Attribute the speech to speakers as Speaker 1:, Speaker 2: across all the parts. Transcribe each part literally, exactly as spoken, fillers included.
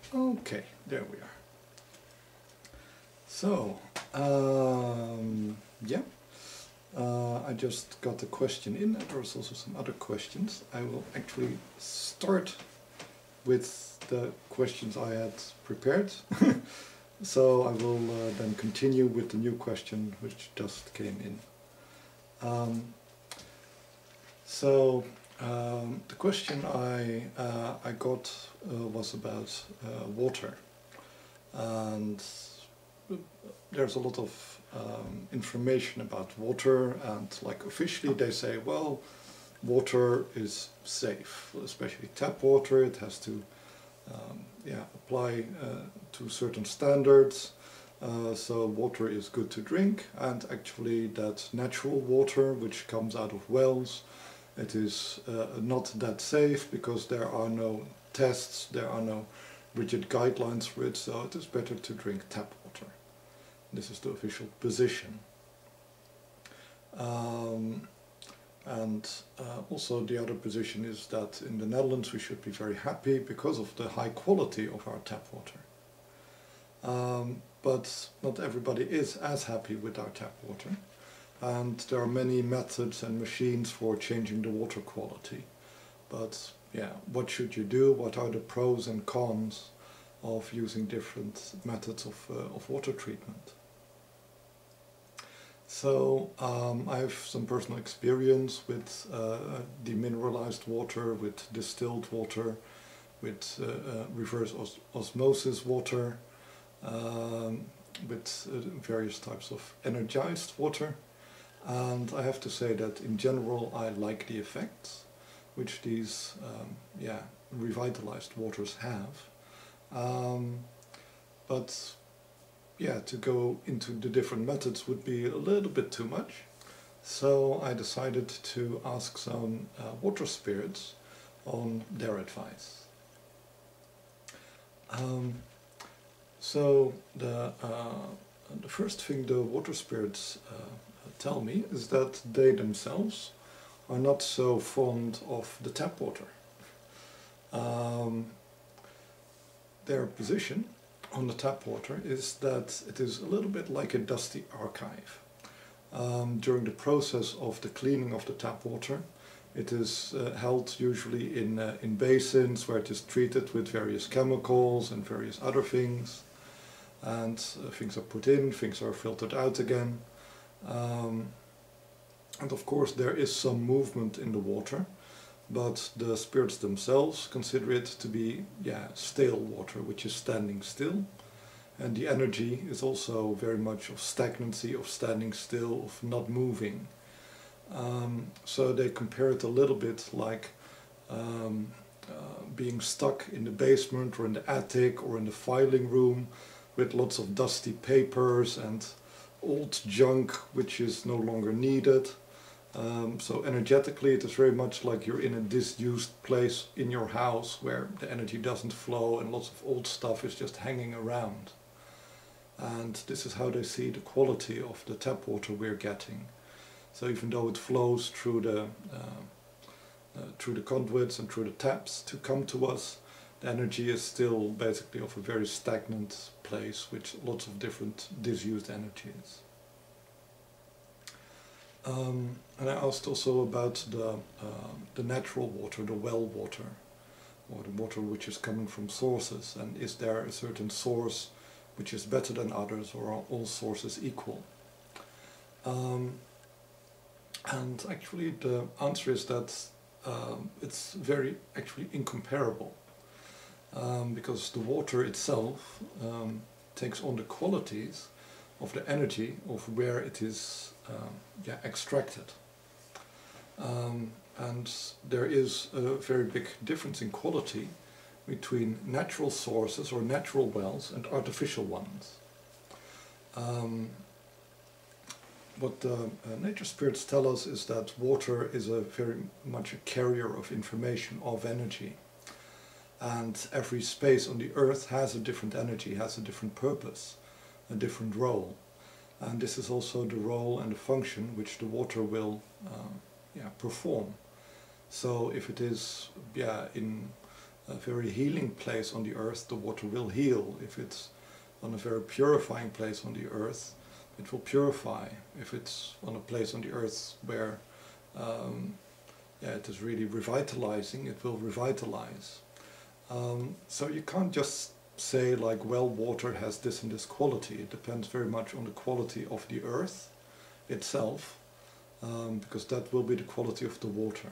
Speaker 1: Okay, there we are. So, um, yeah, uh, I just got a question in, and there's also some other questions. I will actually start with the questions I had prepared. So I will uh, then continue with the new question which just came in. Um, so um, the question I, uh, I got uh, was about uh, water. And there's a lot of um, information about water, and like officially they say, well, water is safe, especially tap water. It has to um, yeah, apply uh, to certain standards, uh, so water is good to drink. And actually that natural water which comes out of wells, it is uh, not that safe because there are no tests, there are no rigid guidelines for it, so it is better to drink tap water. This is the official position. Um, and uh, also the other position is that in the Netherlands we should be very happy because of the high quality of our tap water. Um, but not everybody is as happy with our tap water, and there are many methods and machines for changing the water quality. But yeah, what should you do? What are the pros and cons of using different methods of, uh, of water treatment? So um, I have some personal experience with uh, demineralized water, with distilled water, with uh, uh, reverse os osmosis water, um, with uh, various types of energized water. And I have to say that in general I like the effects which these um, yeah, revitalized waters have. Um, but yeah, to go into the different methods would be a little bit too much. So I decided to ask some uh, water spirits on their advice. Um, so the, uh, the first thing the water spirits uh, tell me is that they themselves are not so fond of the tap water. Um, their position on the tap water is that it is a little bit like a dusty archive. Um, during the process of the cleaning of the tap water, it is uh, held usually in, uh, in basins where it is treated with various chemicals and various other things, and uh, things are put in, things are filtered out again. Um, and of course there is some movement in the water, but the spirits themselves consider it to be yeah, stale water, which is standing still. And the energy is also very much of stagnancy, of standing still, of not moving. Um, so they compare it a little bit like um, uh, being stuck in the basement or in the attic or in the filing room with lots of dusty papers and old junk which is no longer needed. Um, so energetically it is very much like you're in a disused place in your house where the energy doesn't flow and lots of old stuff is just hanging around. And this is how they see the quality of the tap water we're getting. So even though it flows through the, uh, uh, through the conduits and through the taps to come to us, the energy is still basically of a very stagnant place with lots of different disused energies. Um, and I asked also about the, uh, the natural water, the well water, or the water which is coming from sources, and is there a certain source which is better than others, or are all sources equal? Um, and actually the answer is that um, it's very actually incomparable, um, because the water itself um, takes on the qualities of the energy of where it is um, yeah, extracted. Um, and there is a very big difference in quality between natural sources or natural wells and artificial ones. Um, what the uh, nature spirits tell us is that water is a very much a carrier of information, of energy. And every space on the earth has a different energy, has a different purpose, a different role. And this is also the role and the function which the water will uh, yeah, perform. So if it is yeah, in a very healing place on the earth, the water will heal. If it's on a very purifying place on the earth, it will purify. If it's on a place on the earth where um, yeah, it is really revitalizing, it will revitalize. Um, so you can't just say like, well, water has this and this quality. It depends very much on the quality of the earth itself, um, because that will be the quality of the water.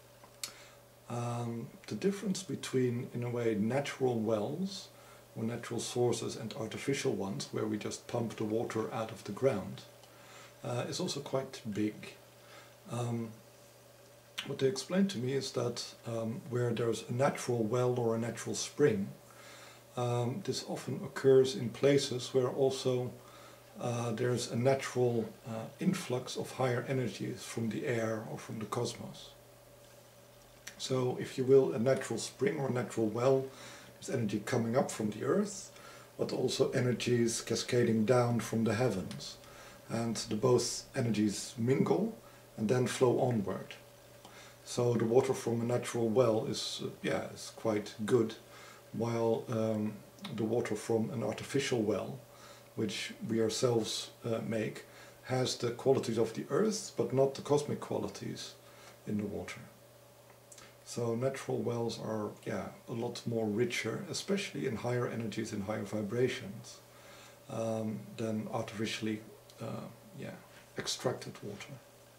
Speaker 1: Um, the difference between, in a way, natural wells or natural sources and artificial ones, where we just pump the water out of the ground, uh, is also quite big. Um, what they explained to me is that um, where there's a natural well or a natural spring, um, this often occurs in places where also uh, there's a natural uh, influx of higher energies from the air or from the cosmos. So, if you will, a natural spring or a natural well, there's energy coming up from the earth, but also energies cascading down from the heavens. And the both energies mingle and then flow onward. So the water from a natural well is, uh, yeah, is quite good, while um, the water from an artificial well, which we ourselves uh, make, has the qualities of the earth, but not the cosmic qualities in the water. So natural wells are, yeah, a lot more richer, especially in higher energies and higher vibrations, um, than artificially, uh, yeah, extracted water.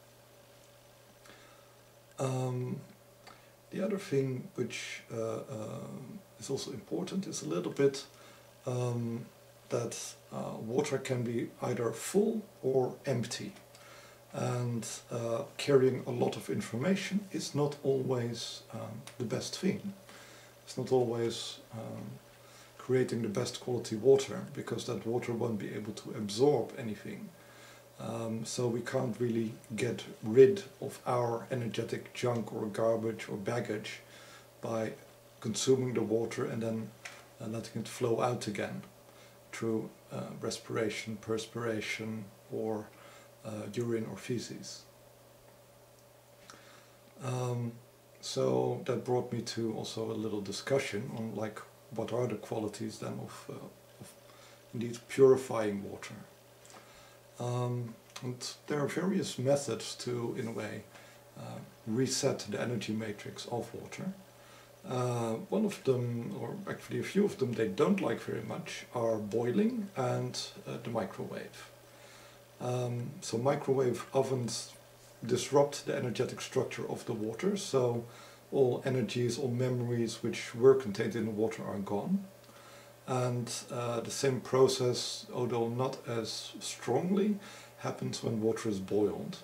Speaker 1: Um, the other thing which uh, uh, is also important is a little bit um, that uh, water can be either full or empty. And uh, carrying a lot of information is not always um, the best thing. It's not always um, creating the best quality water, because that water won't be able to absorb anything. Um, so we can't really get rid of our energetic junk or garbage or baggage by consuming the water and then uh, letting it flow out again through uh, respiration, perspiration, or uh, urine or feces. Um, so that brought me to also a little discussion on like what are the qualities then of, uh, of indeed purifying water. Um, and there are various methods to, in a way, uh, reset the energy matrix of water. Uh, one of them, or actually a few of them they don't like very much, are boiling and uh, the microwave. Um, so microwave ovens disrupt the energetic structure of the water, so all energies, all memories which were contained in the water are gone. And uh, the same process, although not as strongly, happens when water is boiled.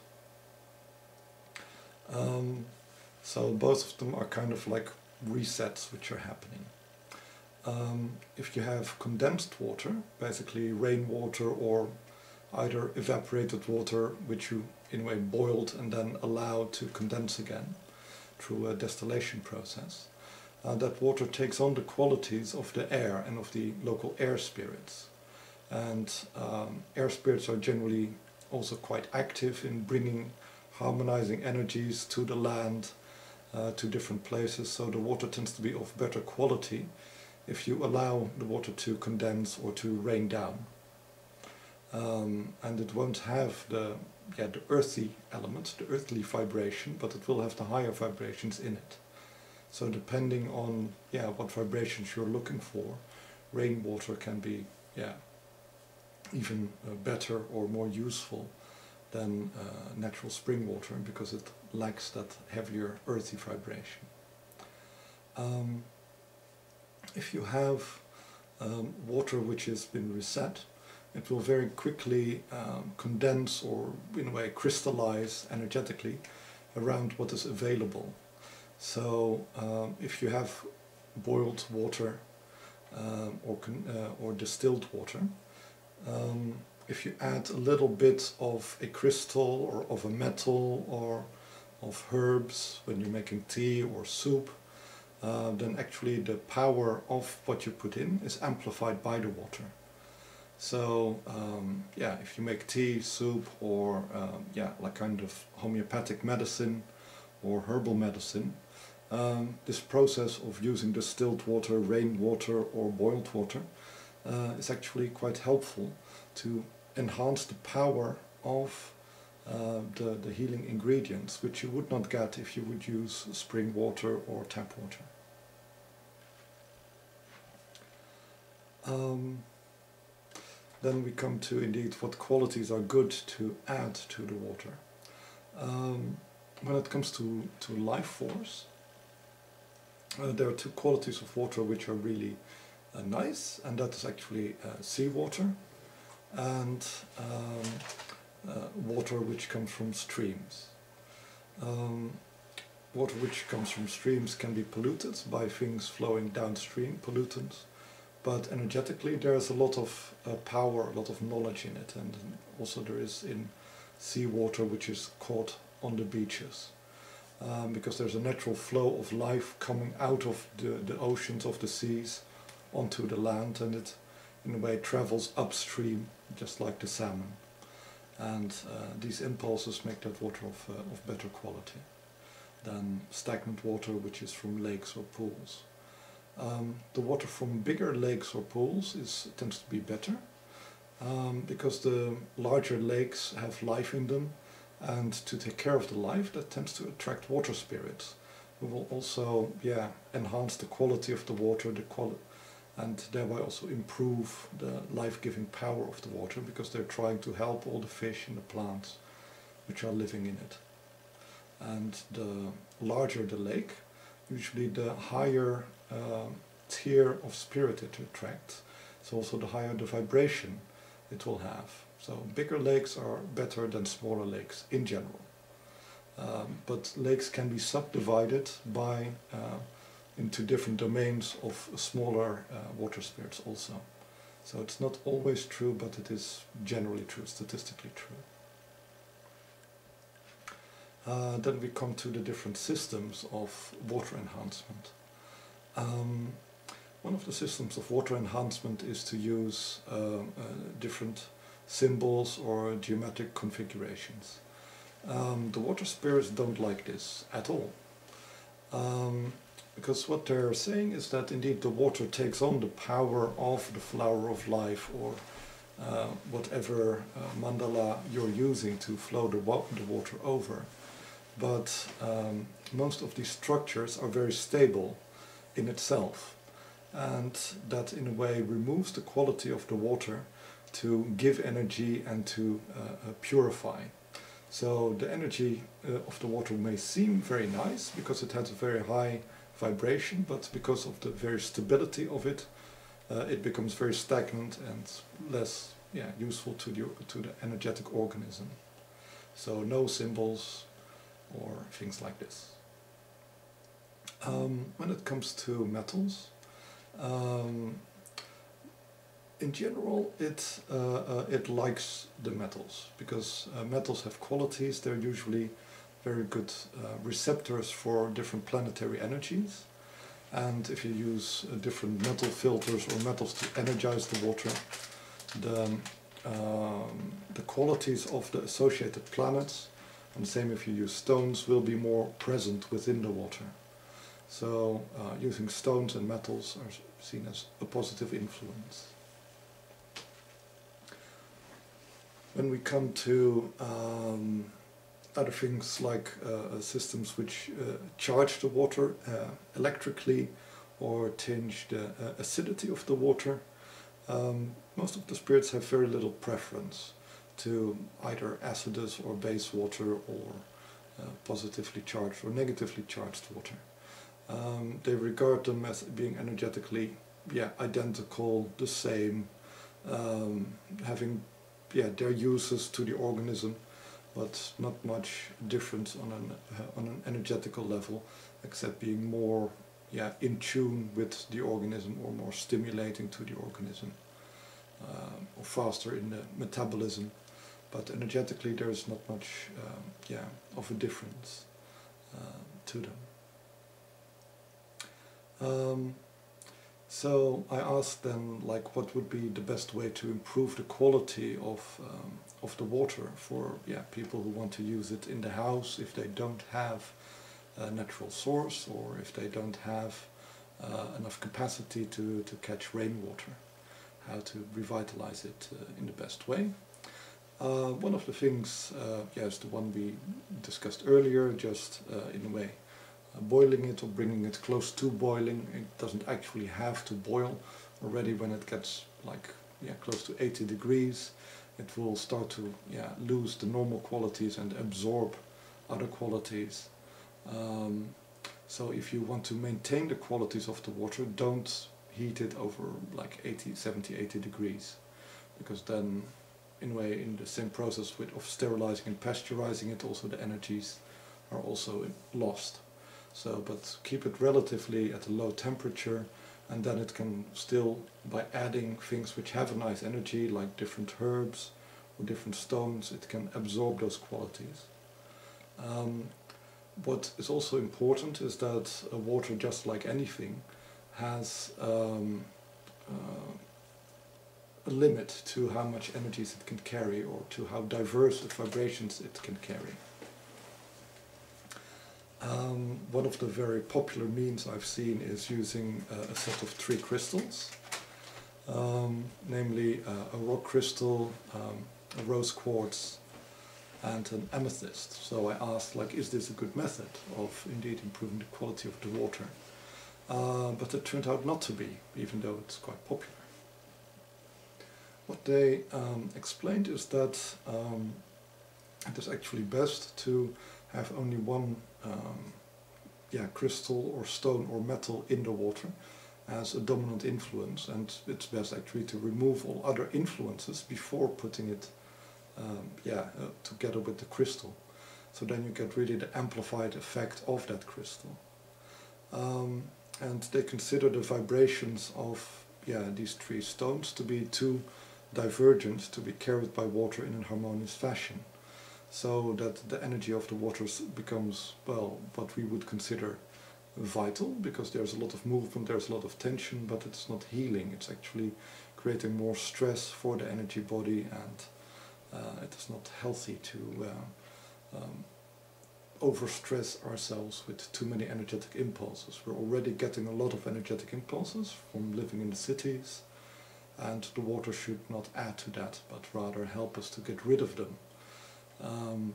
Speaker 1: Um, so both of them are kind of like resets which are happening. Um, if you have condensed water, basically rainwater or either evaporated water which you in a way boiled and then allowed to condense again through a distillation process, Uh, that water takes on the qualities of the air and of the local air spirits. And um, air spirits are generally also quite active in bringing harmonizing energies to the land, uh, to different places, so the water tends to be of better quality if you allow the water to condense or to rain down. Um, and it won't have the, yeah, the earthy elements, the earthly vibration, but it will have the higher vibrations in it. So depending on, yeah, what vibrations you're looking for, rainwater can be, yeah, even uh, better or more useful than uh, natural spring water, because it lacks that heavier earthy vibration. Um, if you have um, water which has been reset, it will very quickly um, condense or in a way crystallize energetically around what is available. So um, if you have boiled water um, or, con uh, or distilled water, um, if you add a little bit of a crystal or of a metal or of herbs when you're making tea or soup, uh, then actually the power of what you put in is amplified by the water. So um, yeah, if you make tea, soup, or um, yeah, like kind of homeopathic medicine or herbal medicine, Um, this process of using distilled water, rainwater or boiled water uh, is actually quite helpful to enhance the power of uh, the, the healing ingredients, which you would not get if you would use spring water or tap water. Um, then we come to indeed what qualities are good to add to the water. Um, when it comes to, to life force, uh, there are two qualities of water which are really uh, nice, and that is actually uh, seawater and um, uh, water which comes from streams. Um, water which comes from streams can be polluted by things flowing downstream, pollutants, but energetically there is a lot of uh, power, a lot of knowledge in it, and also there is in seawater which is caught on the beaches. Um, because there's a natural flow of life coming out of the, the oceans, of the seas, onto the land, and it in a way travels upstream, just like the salmon. And uh, these impulses make that water of, uh, of better quality than stagnant water which is from lakes or pools. Um, the water from bigger lakes or pools is, tends to be better, um, because the larger lakes have life in them, and to take care of the life, that tends to attract water spirits, who will also yeah, enhance the quality of the water, the quali and thereby also improve the life-giving power of the water, because they're trying to help all the fish and the plants which are living in it. And the larger the lake, usually the higher uh, tier of spirit it attracts, so also the higher the vibration it will have. So bigger lakes are better than smaller lakes in general. Um, but lakes can be subdivided by uh, into different domains of smaller uh, water spirits also. So it's not always true, but it is generally true, statistically true. Uh, then we come to the different systems of water enhancement. Um, one of the systems of water enhancement is to use uh, uh, different symbols or geometric configurations. Um, the water spirits don't like this at all. Um, because what they're saying is that indeed the water takes on the power of the flower of life, or uh, whatever uh, mandala you're using to flow the, wa the water over. But um, most of these structures are very stable in itself, and that in a way removes the quality of the water to give energy and to uh, uh, purify. So the energy uh, of the water may seem very nice because it has a very high vibration, but because of the very stability of it, uh, it becomes very stagnant and less yeah, useful to the, to the energetic organism. So no symbols or things like this. Um, when it comes to metals, um, in general, it, uh, uh, it likes the metals, because uh, metals have qualities. They're usually very good uh, receptors for different planetary energies. And if you use uh, different metal filters or metals to energize the water, the, um, the qualities of the associated planets, and the same if you use stones, will be more present within the water. So uh, using stones and metals are seen as a positive influence. When we come to um, other things like uh, systems which uh, charge the water uh, electrically or change the uh, acidity of the water, um, most of the spirits have very little preference to either acidous or base water, or uh, positively charged or negatively charged water. Um, they regard them as being energetically yeah, identical, the same, um, having yeah, their uses to the organism, but not much difference on an, uh, on an energetical level, except being more yeah, in tune with the organism, or more stimulating to the organism, uh, or faster in the metabolism. But energetically there is not much um, yeah, of a difference uh, to them. Um, so I asked then, like, what would be the best way to improve the quality of um, of the water for yeah, people who want to use it in the house if they don't have a natural source, or if they don't have uh, enough capacity to, to catch rainwater, how to revitalize it uh, in the best way. Uh, one of the things, uh, yeah, is the one we discussed earlier, just uh, in a way uh, boiling it or bringing it close to boiling. It doesn't actually have to boil. Already when it gets like yeah close to eighty degrees, it will start to yeah lose the normal qualities and absorb other qualities. Um, so if you want to maintain the qualities of the water, don't heat it over like eighty, seventy, eighty degrees, because then in a way, in the same process with, of sterilizing and pasteurizing it, also the energies are also lost. So, but keep it relatively at a low temperature, and then it can still, by adding things which have a nice energy, like different herbs or different stones, it can absorb those qualities. Um, what is also important is that uh, water, just like anything, has um, uh, a limit to how much energies it can carry, or to how diverse the vibrations it can carry. Um, one of the very popular means I've seen is using uh, a set of three crystals, um, namely uh, a rock crystal, um, a rose quartz, and an amethyst. So I asked, like, is this a good method of indeed improving the quality of the water? Uh, but it turned out not to be, even though it's quite popular. What they um, explained is that um, it is actually best to have only one um, yeah, crystal or stone or metal in the water as a dominant influence, and it's best actually to remove all other influences before putting it um, yeah, uh, together with the crystal. So then you get really the amplified effect of that crystal. Um, and they consider the vibrations of yeah, these three stones to be too divergent to be carried by water in a harmonious fashion, so that the energy of the waters becomes, well, what we would consider vital, because there's a lot of movement, there's a lot of tension, but it's not healing. It's actually creating more stress for the energy body, and uh, it is not healthy to uh, um, overstress ourselves with too many energetic impulses. We're already getting a lot of energetic impulses from living in the cities, and the water should not add to that, but rather help us to get rid of them. Um,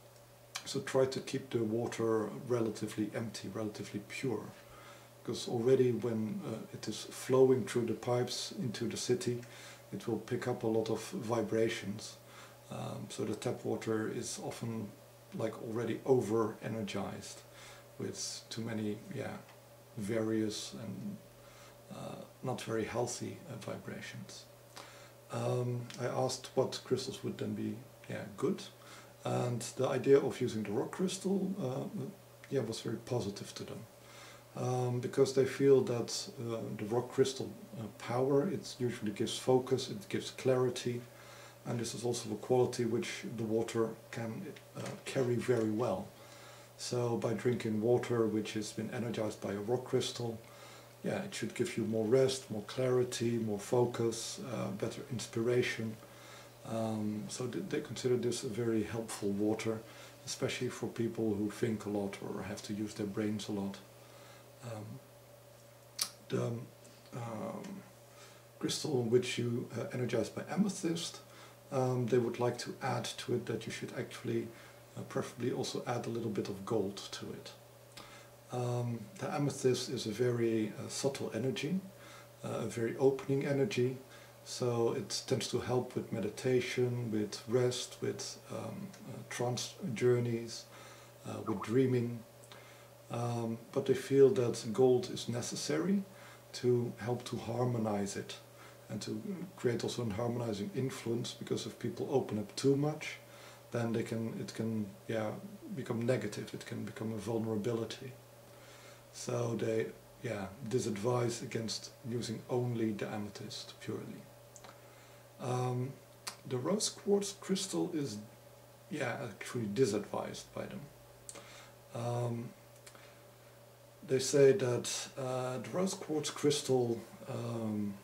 Speaker 1: so try to keep the water relatively empty, relatively pure, because already when uh, it is flowing through the pipes into the city, it will pick up a lot of vibrations. Um, so the tap water is often like already over energized with too many yeah various and uh, not very healthy uh, vibrations. Um, I asked what crystals would then be yeah good, and the idea of using the rock crystal uh, yeah was very positive to them, um, because they feel that uh, the rock crystal uh, power, it usually gives focus, it gives clarity, and this is also a quality which the water can uh, carry very well. So by drinking water which has been energized by a rock crystal, yeah, it should give you more rest, more clarity, more focus, uh, better inspiration. Um, so th they consider this a very helpful water, especially for people who think a lot or have to use their brains a lot. Um, the um, crystal which you uh, energize by amethyst, um, they would like to add to it that you should actually uh, preferably also add a little bit of gold to it. Um, the amethyst is a very uh, subtle energy, uh, a very opening energy, so it tends to help with meditation, with rest, with um, uh, trance journeys, uh, with dreaming. Um, but they feel that gold is necessary to help to harmonize it and to create also a harmonizing influence, because if people open up too much, then they can it can yeah become negative, it can become a vulnerability. So they yeah disadvise against using only the amethyst purely. Um, the rose quartz crystal is yeah actually disadvised by them. Um, they say that uh, the rose quartz crystal um,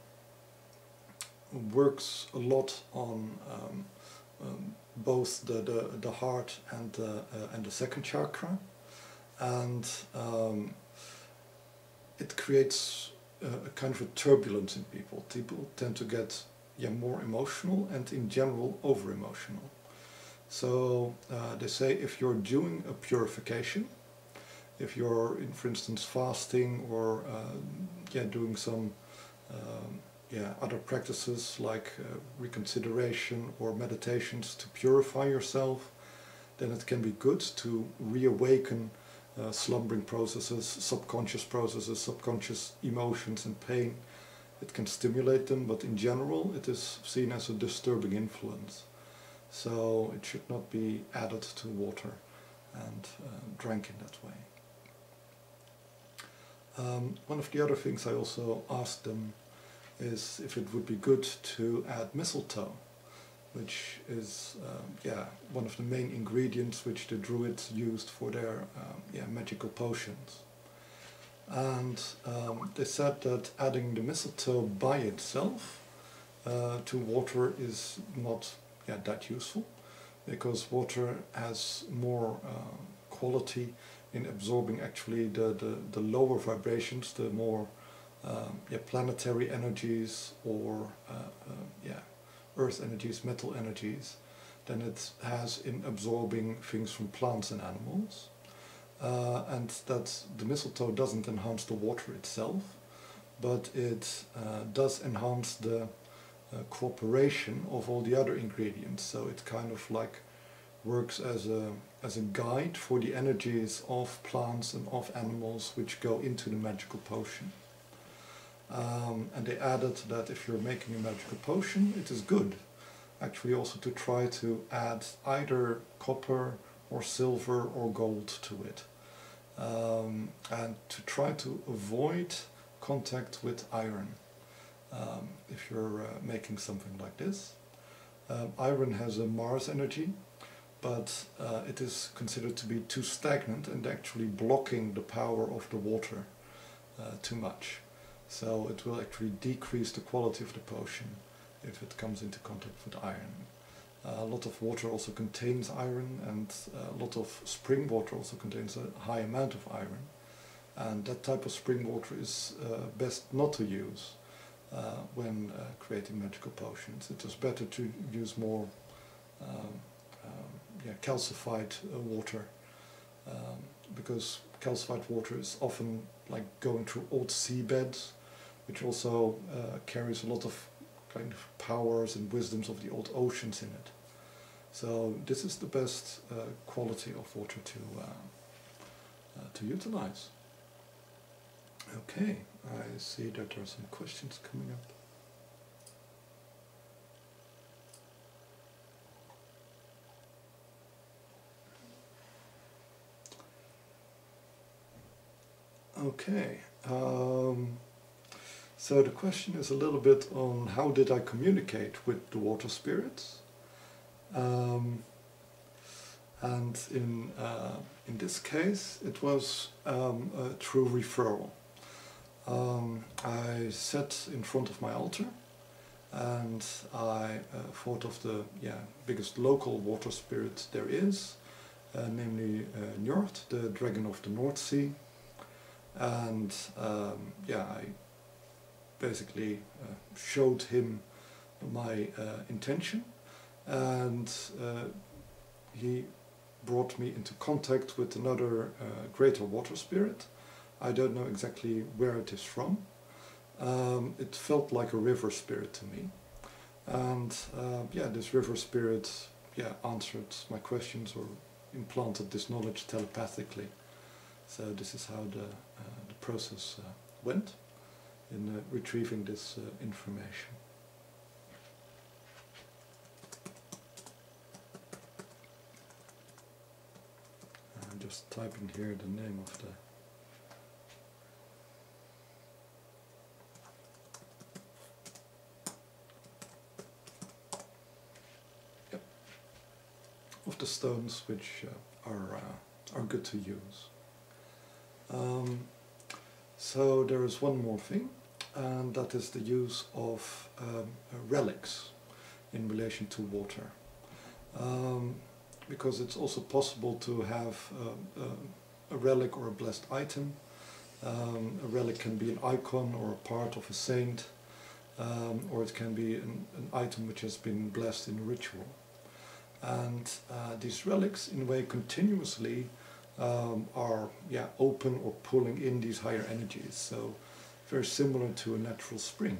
Speaker 1: works a lot on um, um, both the, the, the heart and the, uh, and the second chakra. and um, it creates a, a kind of a turbulence in people. People tend to get yeah, more emotional and in general over emotional. So uh, they say if you're doing a purification, if you're in, for instance, fasting or uh, yeah, doing some um, yeah, other practices like uh, reconsideration or meditations to purify yourself, then it can be good to reawaken uh, slumbering processes, subconscious processes, subconscious emotions and pain. It can stimulate them, but in general it is seen as a disturbing influence. So it should not be added to water and uh, drank in that way. Um, one of the other things I also asked them is if it would be good to add mistletoe, which is um, yeah, one of the main ingredients which the Druids used for their um, yeah, magical potions. And um, they said that adding the mistletoe by itself uh, to water is not yeah, that useful, because water has more uh, quality in absorbing actually the, the, the lower vibrations, the more um, yeah, planetary energies or uh, uh, yeah, earth energies, metal energies, than it has in absorbing things from plants and animals. Uh, and that the mistletoe doesn't enhance the water itself, but it uh, does enhance the uh, cooperation of all the other ingredients. So it kind of like works as a, as a guide for the energies of plants and of animals which go into the magical potion. Um, and they added that if you're making a magical potion, it is good actually also to try to add either copper or silver or gold to it. Um, and to try to avoid contact with iron um, if you're uh, making something like this. Um, iron has a Mars energy, but uh, it is considered to be too stagnant and actually blocking the power of the water uh, too much. So it will actually decrease the quality of the potion if it comes into contact with iron. Uh, a lot of water also contains iron, and uh, a lot of spring water also contains a high amount of iron. And that type of spring water is uh, best not to use uh, when uh, creating magical potions. It is better to use more um, um, yeah, calcified uh, water, um, because calcified water is often like going through old seabeds, which also uh, carries a lot of kind of powers and wisdoms of the old oceans in it. So this is the best uh, quality of water to uh, uh, to utilize. Okay, I see that there are some questions coming up. Okay, um, so the question is a little bit on how did I communicate with the water spirits, um, and in uh, in this case it was um, a true referral. Um, I sat in front of my altar and I uh, thought of the yeah, biggest local water spirit there is, uh, namely uh, Njord, the dragon of the North Sea. And um, yeah, I basically uh, showed him my uh, intention, and uh, he brought me into contact with another uh, greater water spirit. I don't know exactly where it is from. Um, it felt like a river spirit to me, and uh, yeah, this river spirit yeah answered my questions or implanted this knowledge telepathically. So this is how the, uh, the process uh, went in uh, retrieving this uh, information. I'm just typing here the name of the yep, of the stones which uh, are uh, are good to use. Um, so there is one more thing, and that is the use of um, relics in relation to water. Um, because it's also possible to have uh, uh, a relic or a blessed item. Um, a relic can be an icon or a part of a saint, um, or it can be an, an item which has been blessed in a ritual. And uh, these relics, in a way, continuously um, are yeah, open or pulling in these higher energies. So very similar to a natural spring.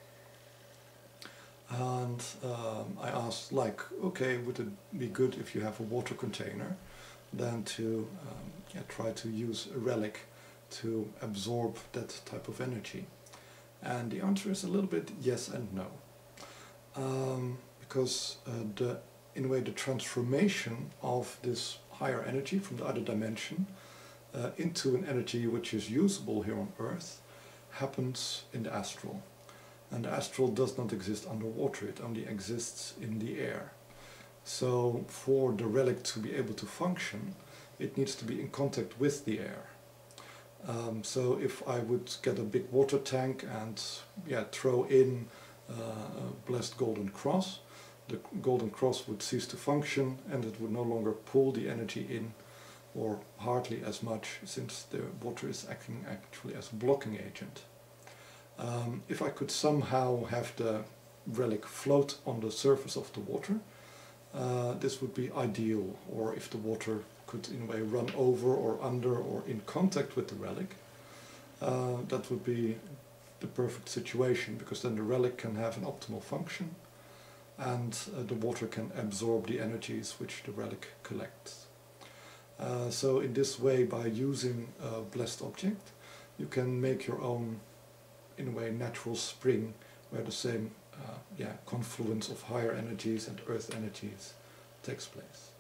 Speaker 1: And um, I asked, like, okay, would it be good if you have a water container, then to um, yeah, try to use a relic to absorb that type of energy? And the answer is a little bit yes and no. Um, because uh, the, in a way, the transformation of this higher energy from the other dimension uh, into an energy which is usable here on Earth happens in the astral. And the astral does not exist underwater, it only exists in the air. So for the relic to be able to function, it needs to be in contact with the air. Um, so if I would get a big water tank and yeah, throw in uh, a blessed golden cross, the golden cross would cease to function and it would no longer pull the energy in, or hardly as much, since the water is acting actually as a blocking agent. Um, if I could somehow have the relic float on the surface of the water, uh, this would be ideal. Or if the water could in a way run over or under or in contact with the relic, uh, that would be the perfect situation, because then the relic can have an optimal function and uh, the water can absorb the energies which the relic collects. Uh, so in this way, by using a blessed object, you can make your own, in a way, natural spring where the same uh, yeah, confluence of higher energies and earth energies takes place.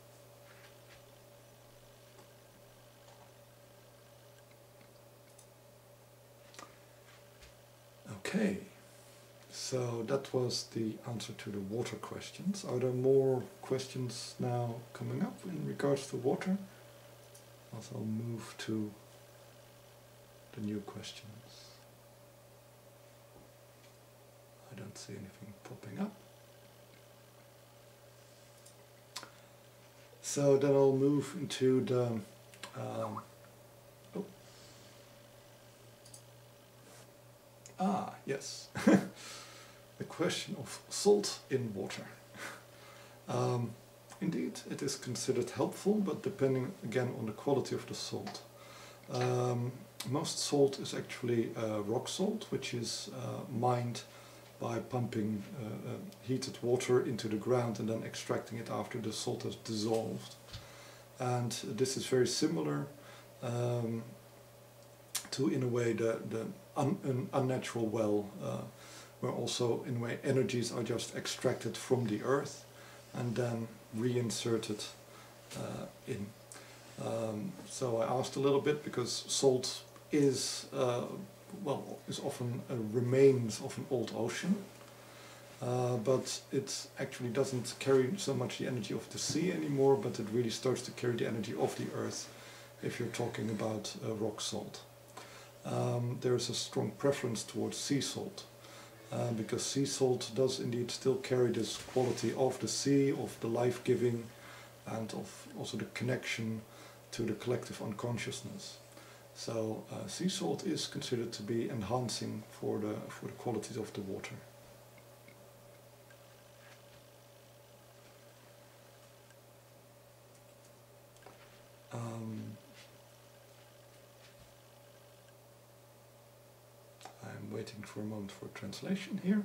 Speaker 1: Okay, so that was the answer to the water questions. Are there more questions now coming up in regards to water? Else I'll move to the new questions. I don't see anything popping up. So then I'll move into the um, oh. ah yes the question of salt in water. um, indeed, it is considered helpful, but depending again on the quality of the salt. Um, most salt is actually uh, rock salt, which is uh, mined by pumping uh, uh, heated water into the ground and then extracting it after the salt has dissolved. And this is very similar um, to, in a way, the, the un, an unnatural well, uh, where also, in a way, energies are just extracted from the earth and then reinserted uh, in. Um, so I asked a little bit, because salt is uh, well, is often uh, remains of an old ocean, uh, but it actually doesn't carry so much the energy of the sea anymore, but it really starts to carry the energy of the earth if you're talking about uh, rock salt. Um, there is a strong preference towards sea salt, uh, because sea salt does indeed still carry this quality of the sea, of the life-giving, and of also the connection to the collective unconsciousness. So uh, sea salt is considered to be enhancing for the for the qualities of the water. Um, I'm waiting for a moment for translation here.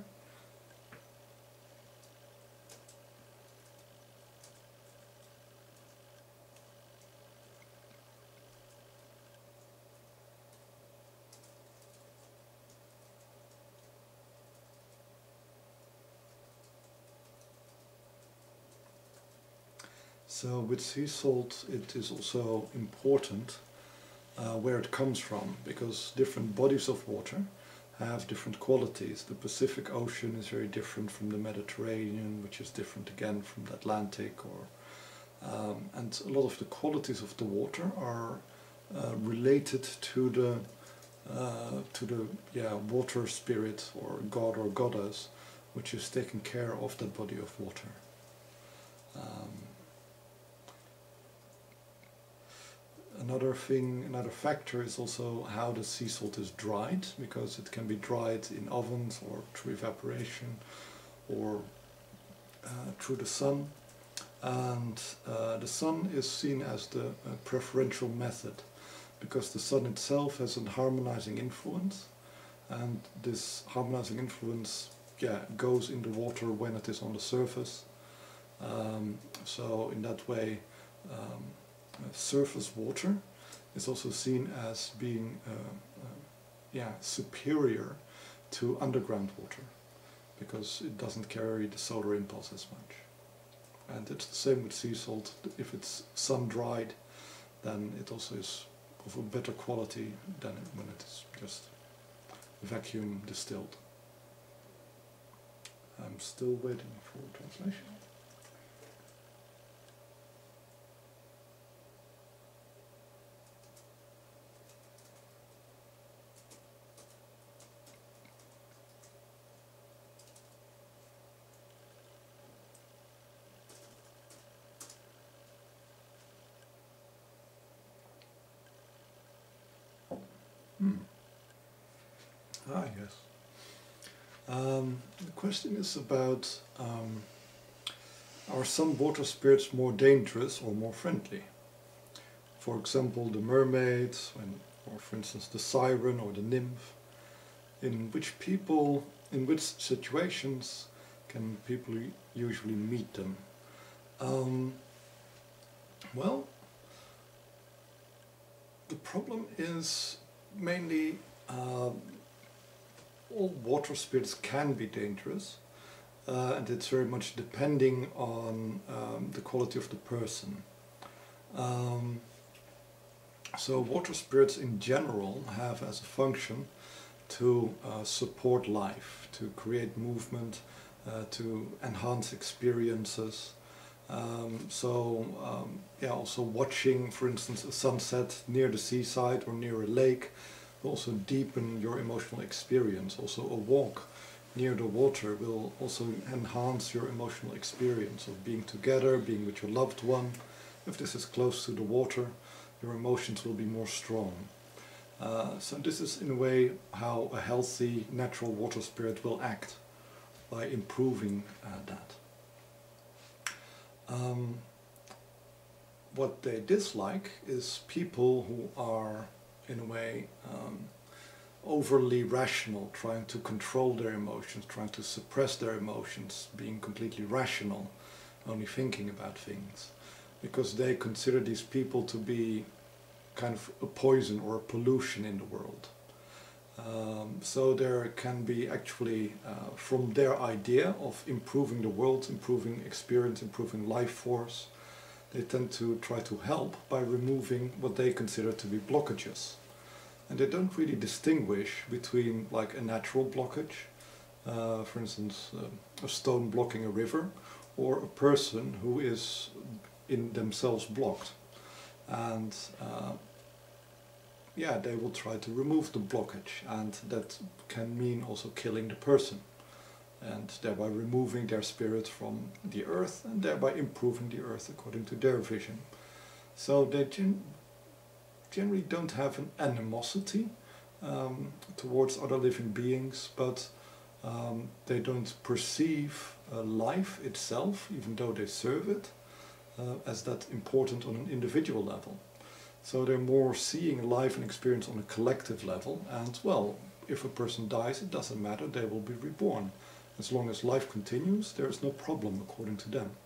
Speaker 1: So with sea salt, it is also important uh, where it comes from, because different bodies of water have different qualities. The Pacific Ocean is very different from the Mediterranean, which is different again from the Atlantic, or um, and a lot of the qualities of the water are uh, related to the uh, to the yeah water spirit or god or goddess, which is taking care of that body of water. Um, another thing, another factor is also how the sea salt is dried, because it can be dried in ovens or through evaporation or uh, through the sun. And uh, the sun is seen as the uh, preferential method, because the sun itself has a harmonizing influence, and this harmonizing influence yeah, goes in the water when it is on the surface. Um, so in that way, um, uh, surface water is also seen as being uh, uh, yeah, superior to underground water, because it doesn't carry the solar impulse as much. And it's the same with sea salt. If it's sun-dried, then it also is of a better quality than when it is just vacuum distilled. I'm still waiting for translation. Hmm. Ah, yes. Um, the question is about, um, are some water spirits more dangerous or more friendly? For example, the mermaids, when, or for instance the siren or the nymph. In which people, in which situations can people usually meet them? Um, well, the problem is mainly uh, all water spirits can be dangerous, uh, and it's very much depending on um, the quality of the person. Um, so water spirits in general have as a function to uh, support life, to create movement, uh, to enhance experiences. Um, so um, yeah, also watching, for instance, a sunset near the seaside or near a lake will also deepen your emotional experience. Also a walk near the water will also enhance your emotional experience of being together, being with your loved one. If this is close to the water, your emotions will be more strong. Uh, so this is in a way how a healthy natural water spirit will act, by improving uh, that. Um, what they dislike is people who are in a way um, overly rational, trying to control their emotions, trying to suppress their emotions, being completely rational, only thinking about things, because they consider these people to be kind of a poison or a pollution in the world. Um, so there can be actually, uh, from their idea of improving the world, improving experience, improving life force, they tend to try to help by removing what they consider to be blockages. And they don't really distinguish between like a natural blockage, uh, for instance uh, a stone blocking a river, or a person who is in themselves blocked. And uh, yeah, they will try to remove the blockage, and that can mean also killing the person, and thereby removing their spirit from the earth, and thereby improving the earth according to their vision. So they gen generally don't have an animosity um, towards other living beings, but um, they don't perceive uh, life itself, even though they serve it, uh, as that important on an individual level. So they're more seeing life and experience on a collective level, and well, if a person dies, it doesn't matter, they will be reborn. As long as life continues, there is no problem according to them.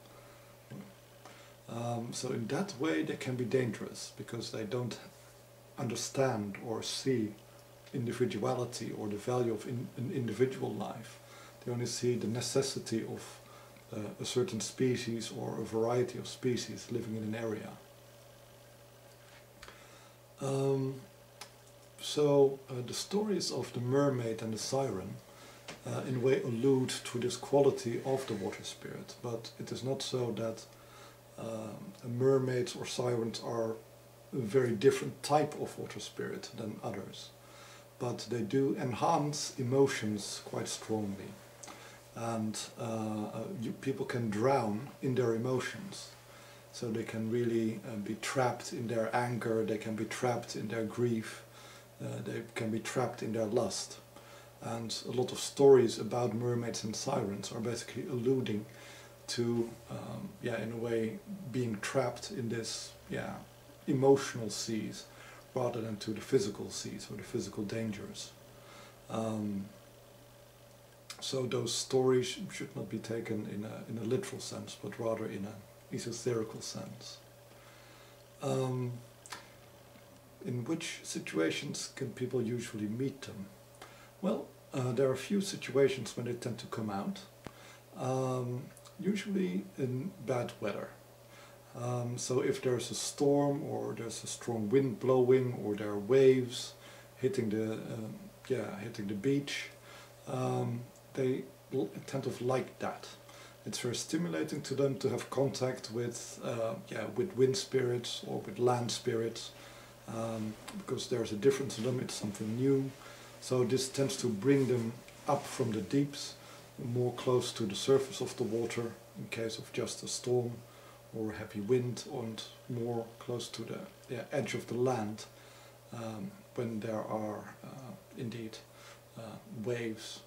Speaker 1: Um, so in that way they can be dangerous, because they don't understand or see individuality or the value of in, an individual life. They only see the necessity of uh, a certain species or a variety of species living in an area. Um, so uh, the stories of the mermaid and the siren uh, in a way allude to this quality of the water spirit, but it is not so that uh, mermaids or sirens are a very different type of water spirit than others, but they do enhance emotions quite strongly, and uh, uh, you, people can drown in their emotions. So they can really uh, be trapped in their anger, they can be trapped in their grief, uh, they can be trapped in their lust. And a lot of stories about mermaids and sirens are basically alluding to, um, yeah, in a way, being trapped in this, yeah, emotional seas rather than to the physical seas or the physical dangers. Um, so those stories should not be taken in a, in a literal sense, but rather in an esoterical sense. Um, in which situations can people usually meet them? Well, uh, there are a few situations when they tend to come out, um, usually in bad weather. Um, so if there's a storm or there's a strong wind blowing or there are waves hitting the, um, yeah, hitting the beach, um, they tend to like that. It's very stimulating to them to have contact with, uh, yeah, with wind spirits or with land spirits, um, because there's a difference in them, it's something new. So this tends to bring them up from the deeps, more close to the surface of the water in case of just a storm or a heavy wind, and more close to the, yeah, edge of the land um, when there are uh, indeed uh, waves.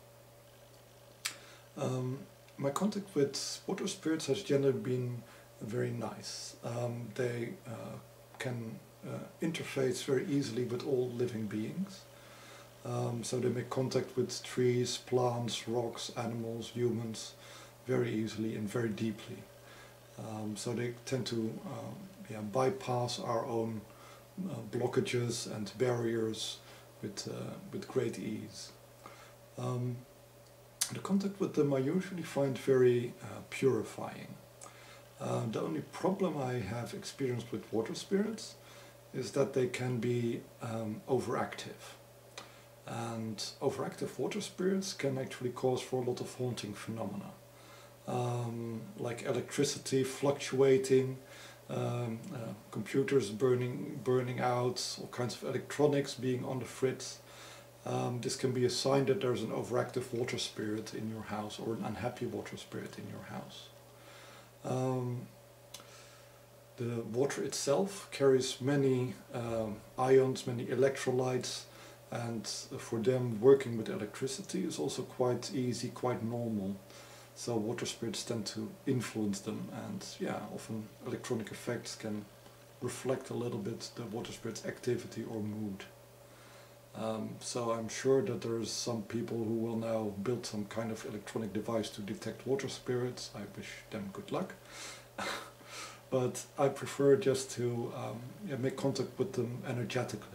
Speaker 1: Um, my contact with water spirits has generally been very nice. Um, they uh, can uh, interface very easily with all living beings. Um, so they make contact with trees, plants, rocks, animals, humans very easily and very deeply. Um, so they tend to um, yeah, bypass our own uh, blockages and barriers with, uh, with great ease. Um, the contact with them I usually find very uh, purifying. Uh, the only problem I have experienced with water spirits is that they can be um, overactive. And overactive water spirits can actually cause for a lot of haunting phenomena. Um, like electricity fluctuating, um, uh, computers burning, burning out, all kinds of electronics being on the fritz. Um, this can be a sign that there's an overactive water spirit in your house or an unhappy water spirit in your house. Um, the water itself carries many um, ions, many electrolytes, and for them working with electricity is also quite easy, quite normal. So water spirits tend to influence them, and yeah, often electronic effects can reflect a little bit the water spirit's activity or mood. Um, so I'm sure that there's some people who will now build some kind of electronic device to detect water spirits. I wish them good luck. But I prefer just to um, yeah, make contact with them energetically.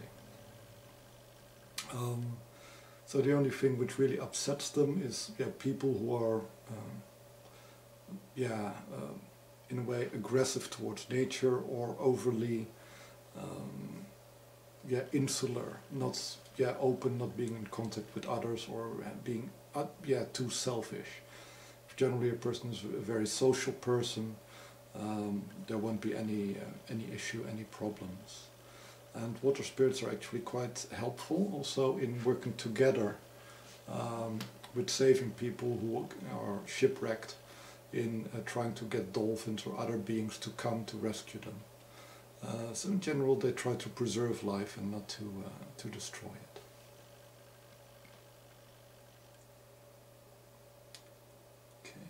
Speaker 1: Um, so the only thing which really upsets them is yeah, people who are um, yeah, uh, in a way aggressive towards nature or overly um, yeah, insular, not yeah, open, not being in contact with others, or uh, being uh, yeah, too selfish. If generally a person is a very social person, um, there won't be any, uh, any issue, any problems. And water spirits are actually quite helpful also in working together um, with saving people who are shipwrecked, in uh, trying to get dolphins or other beings to come to rescue them. Uh, so in general they try to preserve life and not to, uh, to destroy it. Okay.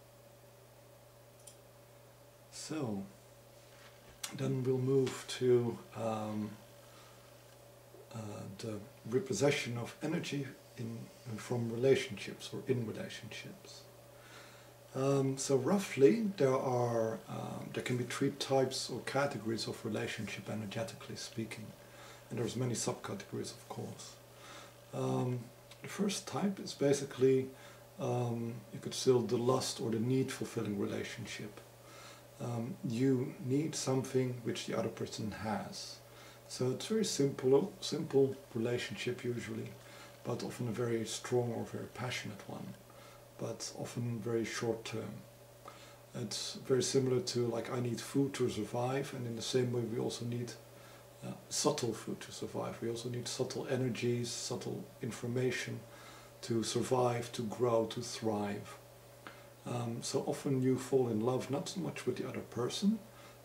Speaker 1: So then we'll move to um, uh, the repossession of energy in, from relationships or in relationships. Um, so roughly there are um, there can be three types or categories of relationship, energetically speaking, and there's many subcategories, of course. Um, the first type is basically um, you could say the lust or the need fulfilling relationship. Um, you need something which the other person has. So it's a very simple, simple relationship usually, but often a very strong or very passionate one, but often very short term. It's very similar to like I need food to survive, and in the same way we also need uh, subtle food to survive. We also need subtle energies, subtle information to survive, to grow, to thrive. Um, so often you fall in love not so much with the other person,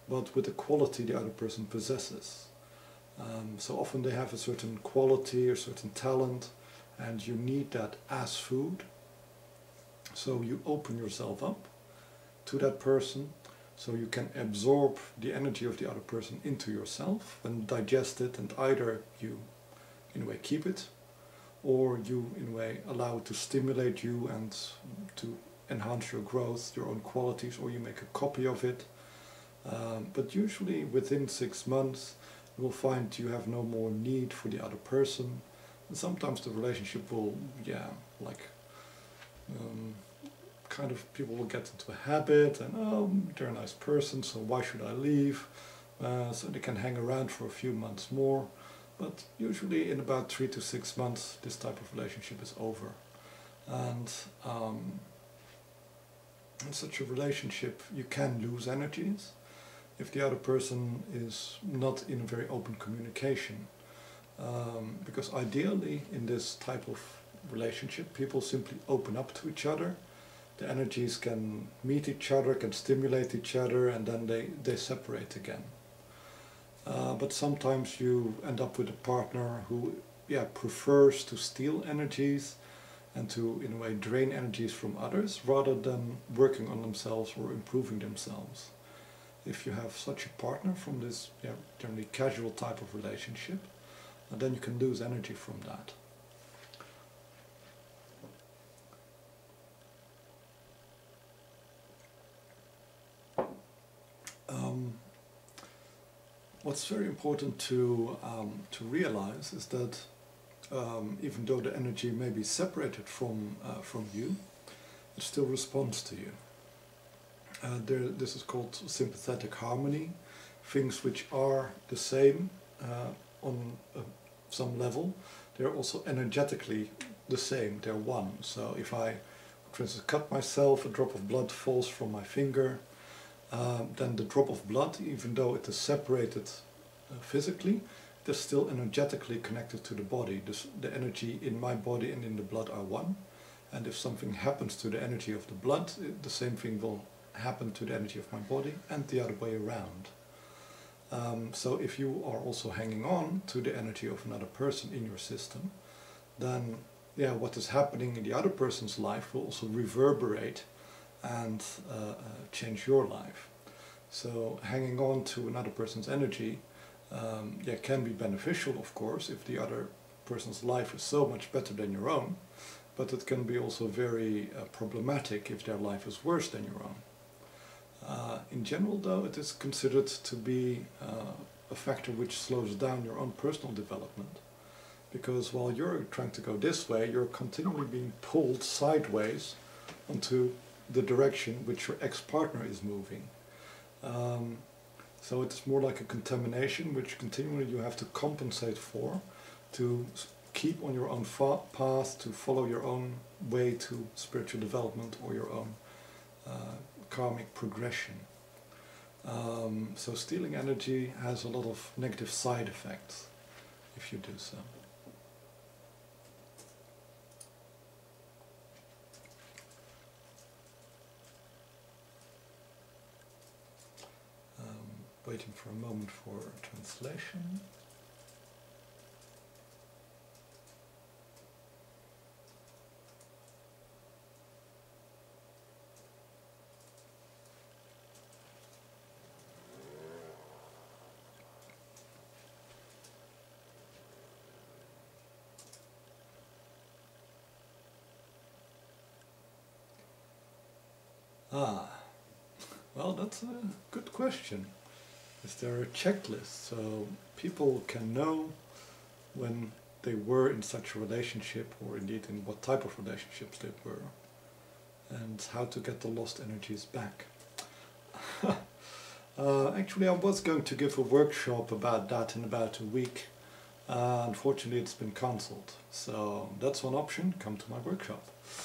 Speaker 1: but with the quality the other person possesses. Um, so often they have a certain quality or certain talent, and you need that as food. So you open yourself up to that person, so you can absorb the energy of the other person into yourself and digest it, and either you in a way keep it, or you in a way allow it to stimulate you and to enhance your growth, your own qualities, or you make a copy of it. Um, but usually within six months you will find you have no more need for the other person, and sometimes the relationship will, yeah, like um, kind of people will get into a habit, and oh, they're a nice person, so why should I leave? Uh, so they can hang around for a few months more, but usually in about three to six months this type of relationship is over. And um, in such a relationship you can lose energies if the other person is not in a very open communication. Um, because ideally in this type of relationship people simply open up to each other. The energies can meet each other, can stimulate each other, and then they, they separate again. Uh, but sometimes you end up with a partner who yeah, prefers to steal energies and to, in a way, drain energies from others rather than working on themselves or improving themselves. If you have such a partner from this yeah, generally casual type of relationship, and then you can lose energy from that. Um, what's very important to, um, to realize is that um, even though the energy may be separated from, uh, from you, it still responds to you. Uh, there, this is called sympathetic harmony. Things which are the same uh, on uh, some level, they're also energetically the same, they're one. So if I, for instance, cut myself, a drop of blood falls from my finger, um, then the drop of blood, even though it is separated uh, physically, it is still energetically connected to the body. This, the energy in my body and in the blood are one. And if something happens to the energy of the blood, it, the same thing will happen to the energy of my body, and the other way around. Um, so if you are also hanging on to the energy of another person in your system, then yeah, what is happening in the other person's life will also reverberate and uh, uh, change your life. So hanging on to another person's energy um, yeah, can be beneficial, of course, if the other person's life is so much better than your own, but it can be also very uh, problematic if their life is worse than your own. Uh, in general, though, it is considered to be uh, a factor which slows down your own personal development, because while you're trying to go this way, you're continually being pulled sideways onto the direction which your ex-partner is moving. Um, so it's more like a contamination which continually you have to compensate for, to keep on your own path, to follow your own way to spiritual development or your own uh, karmic progression. Um, so stealing energy has a lot of negative side effects if you do so. Um, waiting for a moment for translation. Ah, well, that's a good question. Is there a checklist so people can know when they were in such a relationship, or indeed in what type of relationships they were, and how to get the lost energies back? uh, actually, I was going to give a workshop about that in about a week. Uh, unfortunately, it's been cancelled. So that's one option, come to my workshop.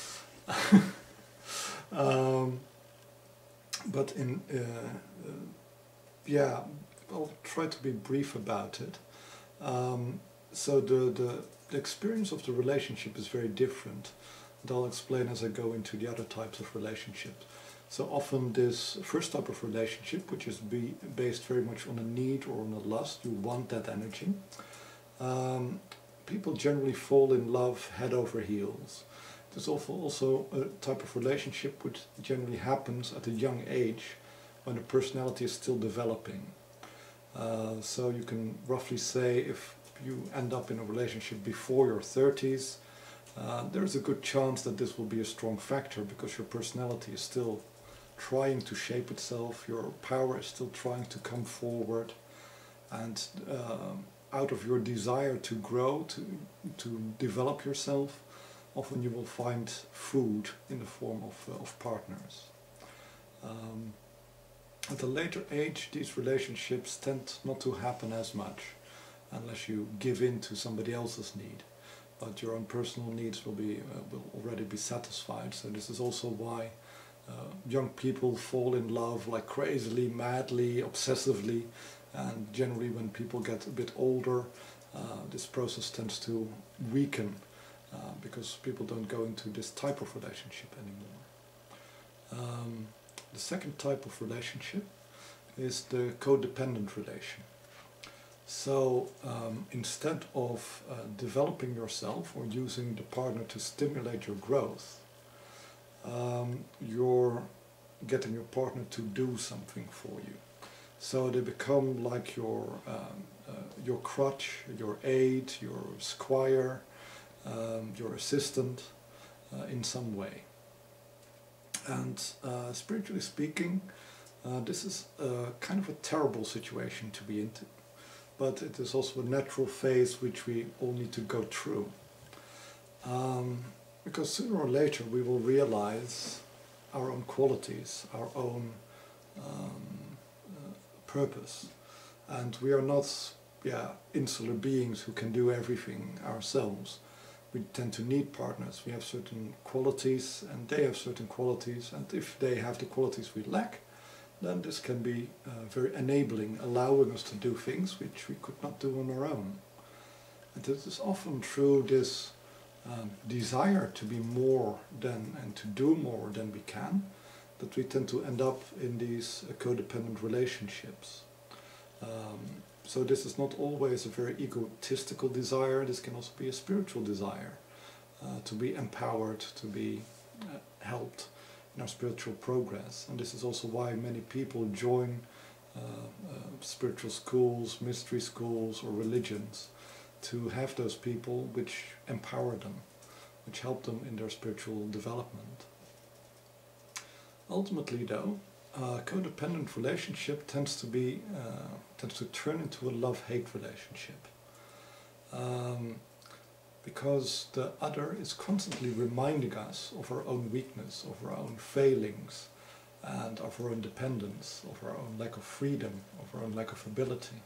Speaker 1: um, But in, uh, uh, yeah, I'll try to be brief about it. Um, so the, the, the experience of the relationship is very different, and I'll explain as I go into the other types of relationships. So often this first type of relationship, which is be based very much on a need or on a lust, you want that energy, um, people generally fall in love head over heels. There's also, also a type of relationship which generally happens at a young age when the personality is still developing. Uh, so you can roughly say if you end up in a relationship before your thirties, uh, there's a good chance that this will be a strong factor because your personality is still trying to shape itself, your power is still trying to come forward, and uh, out of your desire to grow, to, to develop yourself, often you will find food in the form of, uh, of partners. Um, at a later age, these relationships tend not to happen as much unless you give in to somebody else's need. But your own personal needs will, be, uh, will already be satisfied. So this is also why uh, young people fall in love like crazily, madly, obsessively. And generally when people get a bit older, uh, this process tends to weaken. Uh, because people don't go into this type of relationship anymore. Um, the second type of relationship is the codependent relation. So um, instead of uh, developing yourself or using the partner to stimulate your growth, um, you're getting your partner to do something for you. So they become like your, um, uh, your crutch, your aid, your squire, Um, your assistant uh, in some way. And uh, spiritually speaking, uh, this is a kind of a terrible situation to be into, but it is also a natural phase which we all need to go through. Um, because sooner or later we will realize our own qualities, our own um, uh, purpose, and we are not yeah, insular beings who can do everything ourselves. We tend to need partners. We have certain qualities and they have certain qualities, and if they have the qualities we lack, then this can be uh, very enabling, allowing us to do things which we could not do on our own. And it is often through this um, desire to be more than and to do more than we can that we tend to end up in these uh, codependent relationships. Um, So this is not always a very egotistical desire, this can also be a spiritual desire, uh, to be empowered, to be uh, helped in our spiritual progress. And this is also why many people join uh, uh, spiritual schools, mystery schools or religions, to have those people which empower them, which help them in their spiritual development. Ultimately though, a codependent relationship tends to be uh, tends to turn into a love-hate relationship, um, because the other is constantly reminding us of our own weakness, of our own failings, and of our own dependence, of our own lack of freedom, of our own lack of ability.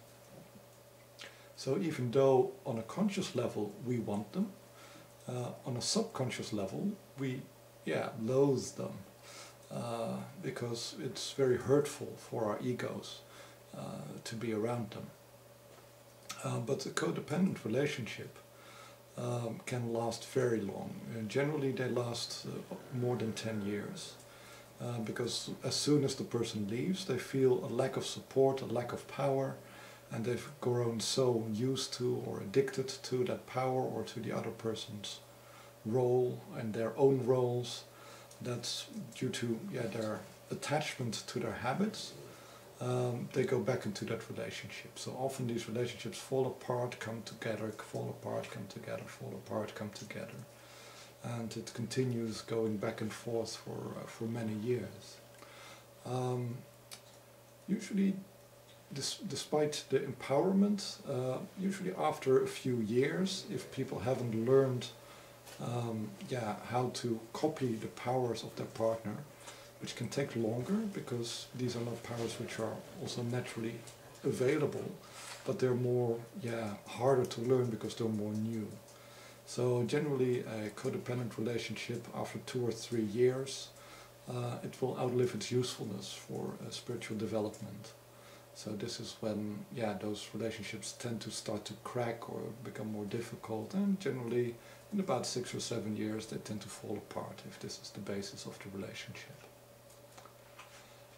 Speaker 1: So even though on a conscious level we want them, uh, on a subconscious level we yeah loathe them. Uh, because it's very hurtful for our egos uh, to be around them. Uh, but a codependent relationship um, can last very long. And generally they last uh, more than ten years. Uh, because as soon as the person leaves, they feel a lack of support, a lack of power, and they've grown so used to or addicted to that power or to the other person's role and their own roles, that's due to yeah, their attachment to their habits, um, they go back into that relationship. So often these relationships fall apart, come together, fall apart, come together, fall apart, come together. And it continues going back and forth for, uh, for many years. Um, usually, dis despite the empowerment, uh, usually after a few years, if people haven't learned Um, yeah, how to copy the powers of their partner, which can take longer because these are not powers which are also naturally available, but they're more yeah harder to learn because they're more new. So generally a codependent relationship after two or three years, uh, it will outlive its usefulness for uh, spiritual development. So this is when yeah those relationships tend to start to crack or become more difficult, and generally in about six or seven years they tend to fall apart if this is the basis of the relationship.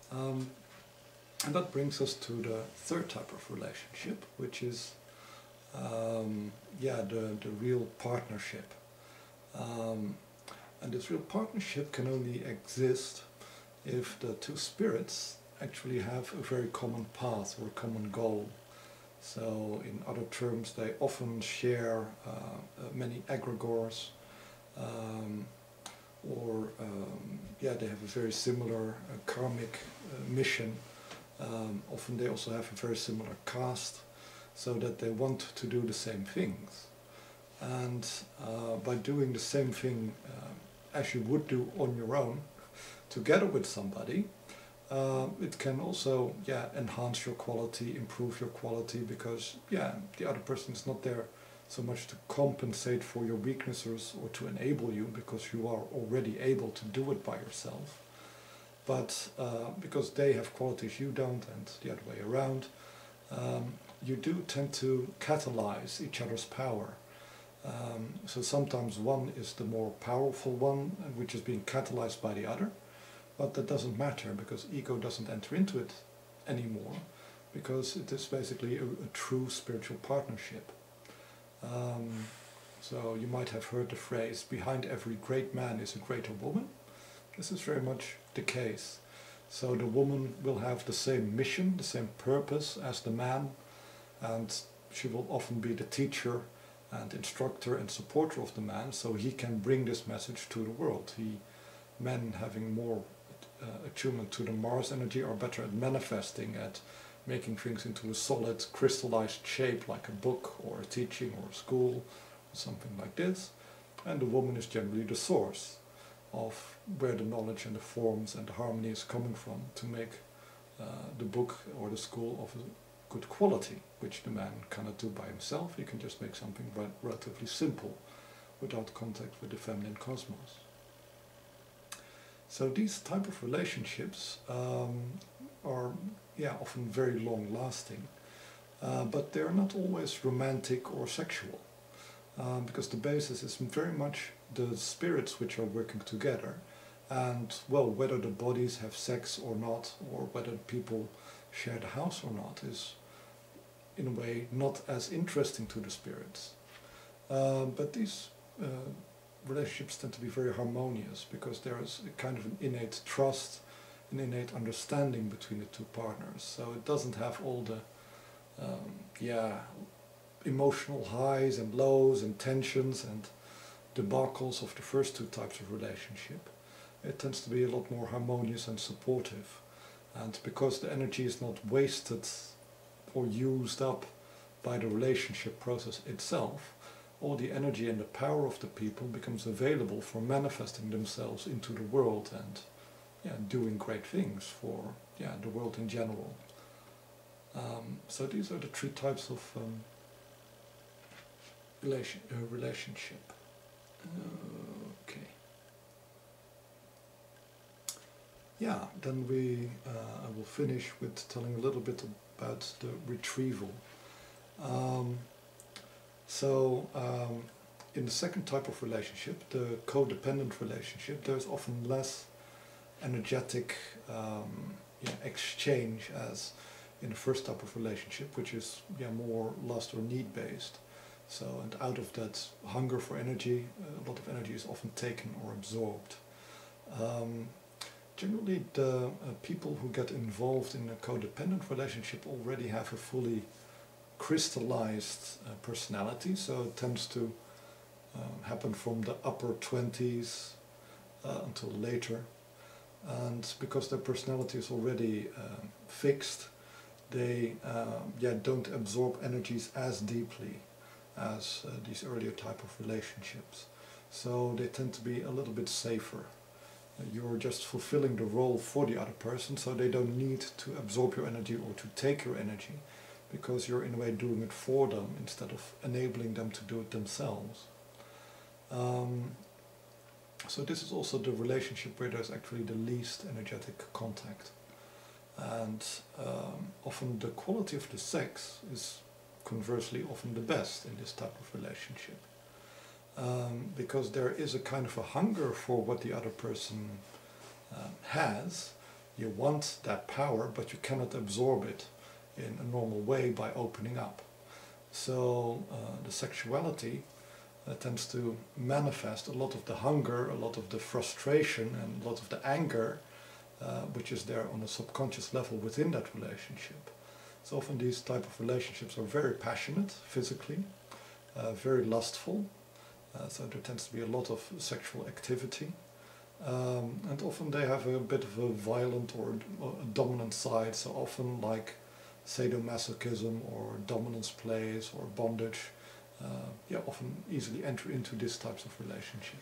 Speaker 1: Um, and that brings us to the third type of relationship, which is um, yeah, the, the real partnership. Um, and this real partnership can only exist if the two spirits actually have a very common path or a common goal. So in other terms, they often share uh, uh, many egregores, um, or um, yeah, they have a very similar uh, karmic uh, mission. Um, often they also have a very similar caste, so that they want to do the same things. And uh, by doing the same thing uh, as you would do on your own, together with somebody, uh, it can also yeah, enhance your quality, improve your quality, because yeah, the other person is not there so much to compensate for your weaknesses or to enable you, because you are already able to do it by yourself. But uh, because they have qualities you don't, and the other way around, um, you do tend to catalyze each other's power. Um, so sometimes one is the more powerful one, which is being catalyzed by the other, but that doesn't matter, because ego doesn't enter into it anymore, because it is basically a, a true spiritual partnership. Um, so you might have heard the phrase, behind every great man is a greater woman. This is very much the case. So the woman will have the same mission, the same purpose as the man, and she will often be the teacher and instructor and supporter of the man, so he can bring this message to the world. He, men having more uh, attunement to the Mars energy are better at manifesting, at making things into a solid, crystallized shape, like a book or a teaching or a school or something like this. And the woman is generally the source of where the knowledge and the forms and the harmony is coming from, to make uh, the book or the school of a good quality, which the man cannot do by himself. He can just make something re relatively simple without contact with the feminine cosmos. So these type of relationships um, are yeah, often very long lasting, uh, but they're not always romantic or sexual, um, because the basis is very much the spirits which are working together, and well, whether the bodies have sex or not, or whether people share the house or not, is in a way not as interesting to the spirits. Uh, but these uh, relationships tend to be very harmonious, because there is a kind of an innate trust, an innate understanding between the two partners. So it doesn't have all the um, yeah, emotional highs and lows and tensions and debacles of the first two types of relationship. It tends to be a lot more harmonious and supportive. And because the energy is not wasted or used up by the relationship process itself, all the energy and the power of the people becomes available for manifesting themselves into the world and yeah, doing great things for yeah, the world in general. Um, so these are the three types of um, relation, uh, relationship. Okay. Yeah, then we, uh, I will finish with telling a little bit about the retrieval. Um, so, um, in the second type of relationship, the codependent relationship, there's often less energetic um, yeah, exchange as in the first type of relationship, which is yeah, more lust or need based. So, and out of that hunger for energy, a lot of energy is often taken or absorbed. Um, generally, the uh, people who get involved in a codependent relationship already have a fully crystallized uh, personality, so it tends to um, happen from the upper twenties uh, until later. And because their personality is already uh, fixed, they uh, yeah, don't absorb energies as deeply as uh, these earlier type of relationships. So they tend to be a little bit safer. Uh, you're just fulfilling the role for the other person, so they don't need to absorb your energy or to take your energy, because you're in a way doing it for them instead of enabling them to do it themselves. Um, so this is also the relationship where there's actually the least energetic contact. And um, often the quality of the sex is conversely often the best in this type of relationship. Um, because there is a kind of a hunger for what the other person um, has, You want that power, but you cannot absorb it in a normal way by opening up. So uh, the sexuality uh, tends to manifest a lot of the hunger, a lot of the frustration, and a lot of the anger, uh, which is there on a subconscious level within that relationship. So often these type of relationships are very passionate physically, uh, very lustful, uh, so there tends to be a lot of sexual activity. Um, and often they have a bit of a violent or a dominant side, so often like sadomasochism or dominance plays or bondage, uh, yeah, often easily enter into these types of relationship.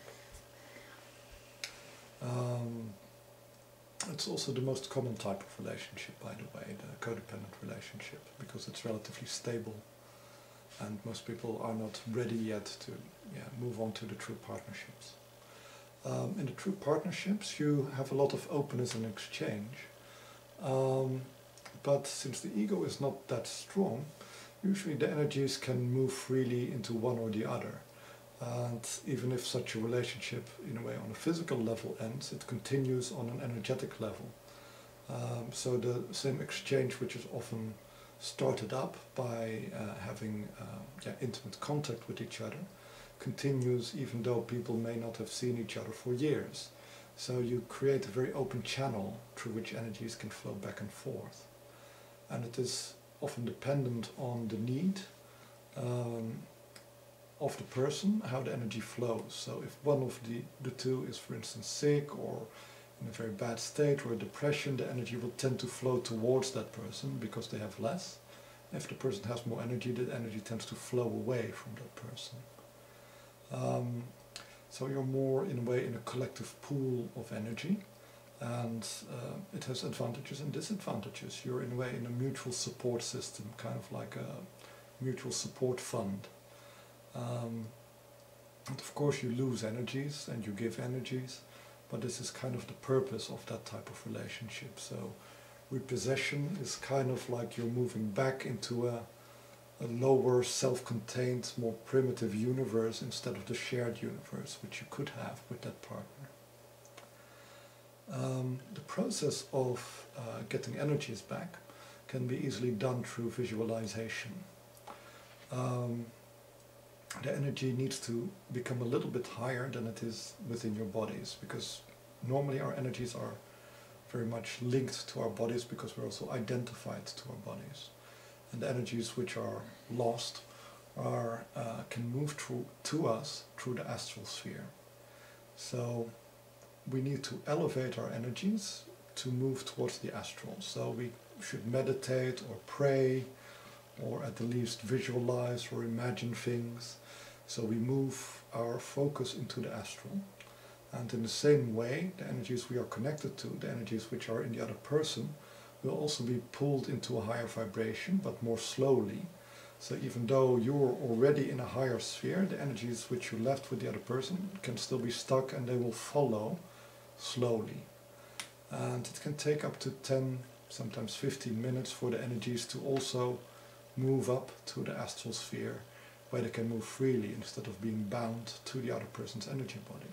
Speaker 1: Um, it's also the most common type of relationship, by the way, the codependent relationship, because it's relatively stable and most people are not ready yet to yeah, move on to the true partnerships. Um, in the true partnerships you have a lot of openness and exchange, um, but since the ego is not that strong, usually the energies can move freely into one or the other. And even if such a relationship, in a way, on a physical level ends, it continues on an energetic level. Um, so the same exchange, which is often started up by uh, having uh, yeah, intimate contact with each other, continues even though people may not have seen each other for years. So you create a very open channel through which energies can flow back and forth. And it is often dependent on the need um, of the person, how the energy flows. So if one of the, the two is, for instance, sick or in a very bad state or a depression, the energy will tend to flow towards that person because they have less. If the person has more energy, the energy tends to flow away from that person. Um, so you're more, in a way, in a collective pool of energy, and uh, it has advantages and disadvantages. You're, in a way, in a mutual support system, kind of like a mutual support fund. Um, and of course you lose energies and you give energies, but this is kind of the purpose of that type of relationship. So repossession is kind of like you're moving back into a, a lower, self-contained, more primitive universe instead of the shared universe which you could have with that partner. Um, the process of uh, getting energies back can be easily done through visualization. Um, the energy needs to become a little bit higher than it is within your bodies, because normally our energies are very much linked to our bodies because we're also identified to our bodies. And the energies which are lost are, uh, can move through to us through the astral sphere. So we need to elevate our energies to move towards the astral. So we should meditate or pray, or at the least visualize or imagine things. So we move our focus into the astral. And in the same way, the energies we are connected to, the energies which are in the other person, will also be pulled into a higher vibration, but more slowly. So even though you're already in a higher sphere, the energies which you left with the other person can still be stuck and they will follow slowly. And it can take up to ten, sometimes fifteen minutes for the energies to also move up to the astral sphere, where they can move freely instead of being bound to the other person's energy body.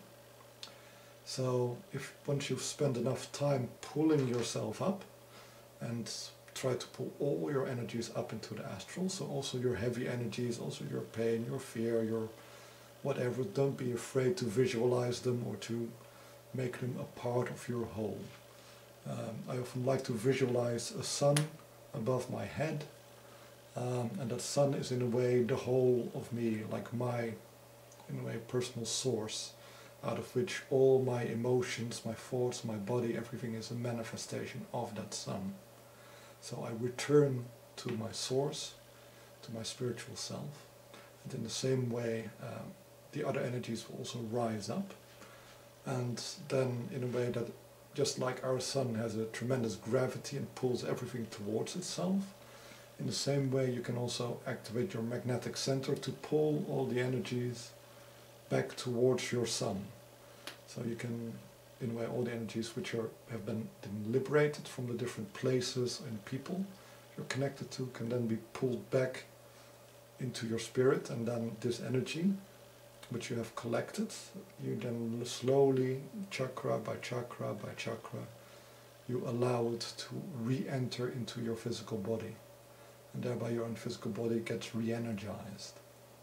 Speaker 1: So if once you've spent enough time pulling yourself up and try to pull all your energies up into the astral, so also your heavy energies, also your pain, your fear, your whatever, don't be afraid to visualize them or to make them a part of your whole. Um, I often like to visualize a sun above my head. Um, and that sun is in a way the whole of me, like my, in a way, personal source, out of which all my emotions, my thoughts, my body, everything is a manifestation of that sun. So I return to my source, to my spiritual self, and in the same way um, the other energies will also rise up, and then in a way that just like our sun has a tremendous gravity and pulls everything towards itself, in the same way you can also activate your magnetic center to pull all the energies back towards your sun. So you can, in a way, all the energies which are, have been, been liberated from the different places and people you're connected to can then be pulled back into your spirit, and then this energy which you have collected, you then slowly, chakra by chakra by chakra, you allow it to re-enter into your physical body, and thereby your own physical body gets re-energized.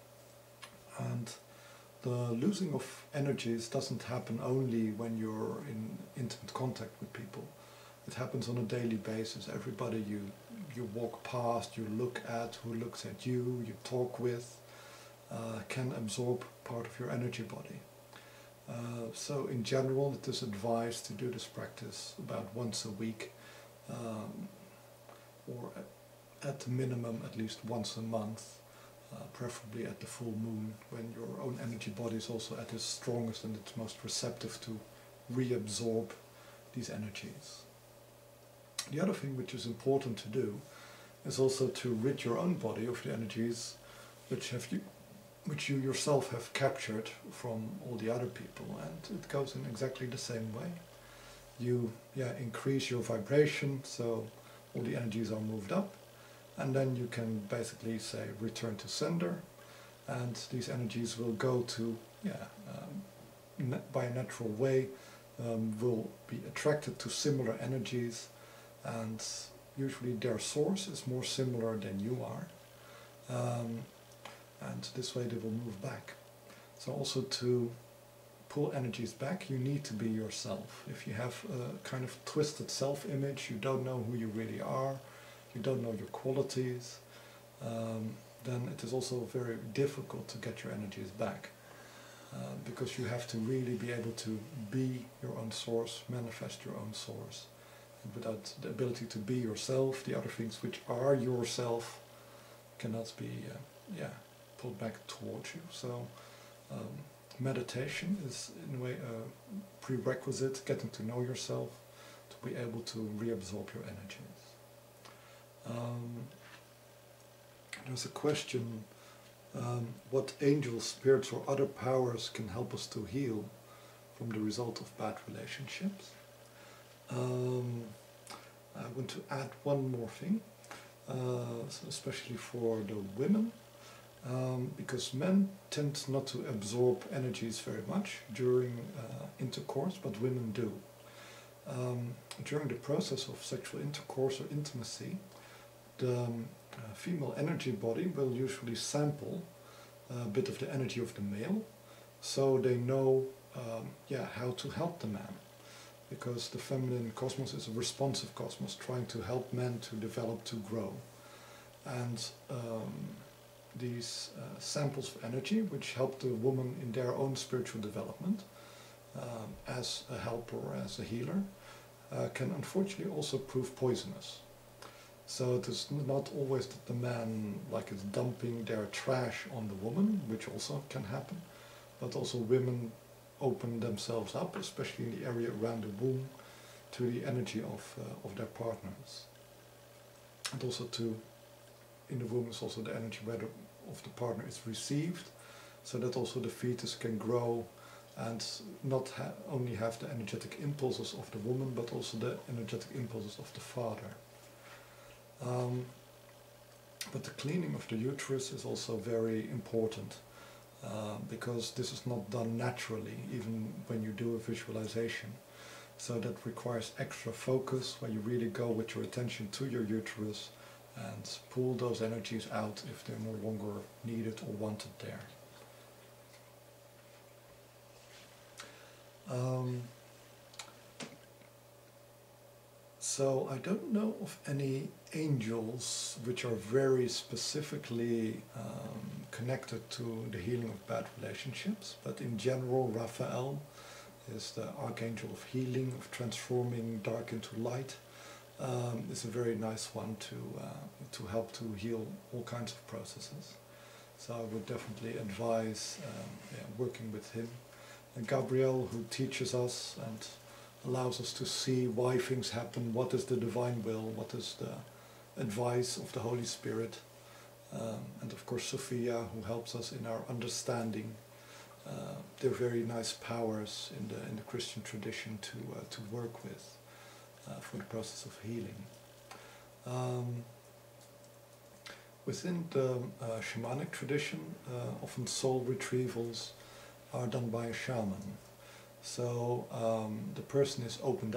Speaker 1: And the losing of energies doesn't happen only when you're in intimate contact with people. It happens on a daily basis. Everybody you, you walk past, you look at, who looks at you, you talk with, uh, can absorb part of your energy body. Uh, so in general, it is advised to do this practice about once a week, um, or at the minimum at least once a month. Uh, preferably at the full moon, when your own energy body is also at its strongest and its most receptive to reabsorb these energies. The other thing which is important to do is also to rid your own body of the energies which have you, which you yourself have captured from all the other people, and it goes in exactly the same way. You yeah, increase your vibration, so all the energies are moved up. And then you can basically say return to sender, and these energies will go to, yeah, um, by a natural way, um, will be attracted to similar energies, and usually their source is more similar than you are, um, and this way they will move back. So also to pull energies back, you need to be yourself. If you have a kind of twisted self-image, you don't know who you really are, you don't know your qualities, um, then it is also very difficult to get your energies back, uh, because you have to really be able to be your own source, manifest your own source. And without the ability to be yourself, the other things which are yourself cannot be uh, yeah, pulled back towards you. So um, meditation is in a way a prerequisite, getting to know yourself, to be able to reabsorb your energies. Um, there's a question, um, what angels, spirits or other powers can help us to heal from the result of bad relationships? Um, I want to add one more thing, uh, especially for the women, um, because men tend not to absorb energies very much during uh, intercourse, but women do. Um, during the process of sexual intercourse or intimacy, the um, uh, female energy body will usually sample a bit of the energy of the male, so they know um, yeah, how to help the man, because the feminine cosmos is a responsive cosmos trying to help men to develop, to grow. And um, these uh, samples of energy which help the woman in their own spiritual development um, as a helper, as a healer, uh, can unfortunately also prove poisonous. So it is not always that the man like is dumping their trash on the woman, which also can happen, but also women open themselves up, especially in the area around the womb, to the energy of, uh, of their partners. And also to, in the womb is also the energy where the, of the partner is received, so that also the fetus can grow and not ha only have the energetic impulses of the woman, but also the energetic impulses of the father. Um, but the cleaning of the uterus is also very important, uh, because this is not done naturally, even when you do a visualization. So that requires extra focus, where you really go with your attention to your uterus and pull those energies out if they're no longer needed or wanted there. Um, So I don't know of any angels which are very specifically um, connected to the healing of bad relationships, but in general Raphael is the archangel of healing, of transforming dark into light. Um, is a very nice one to, uh, to help to heal all kinds of processes. So I would definitely advise um, yeah, working with him. And Gabriel, who teaches us and allows us to see why things happen, what is the divine will, what is the advice of the Holy Spirit, um, and of course Sophia, who helps us in our understanding. Uh, they're very nice powers in the in the Christian tradition to uh, to work with uh, for the process of healing. Um, within the uh, shamanic tradition, uh, often soul retrievals are done by a shaman. So um, the person is opened up,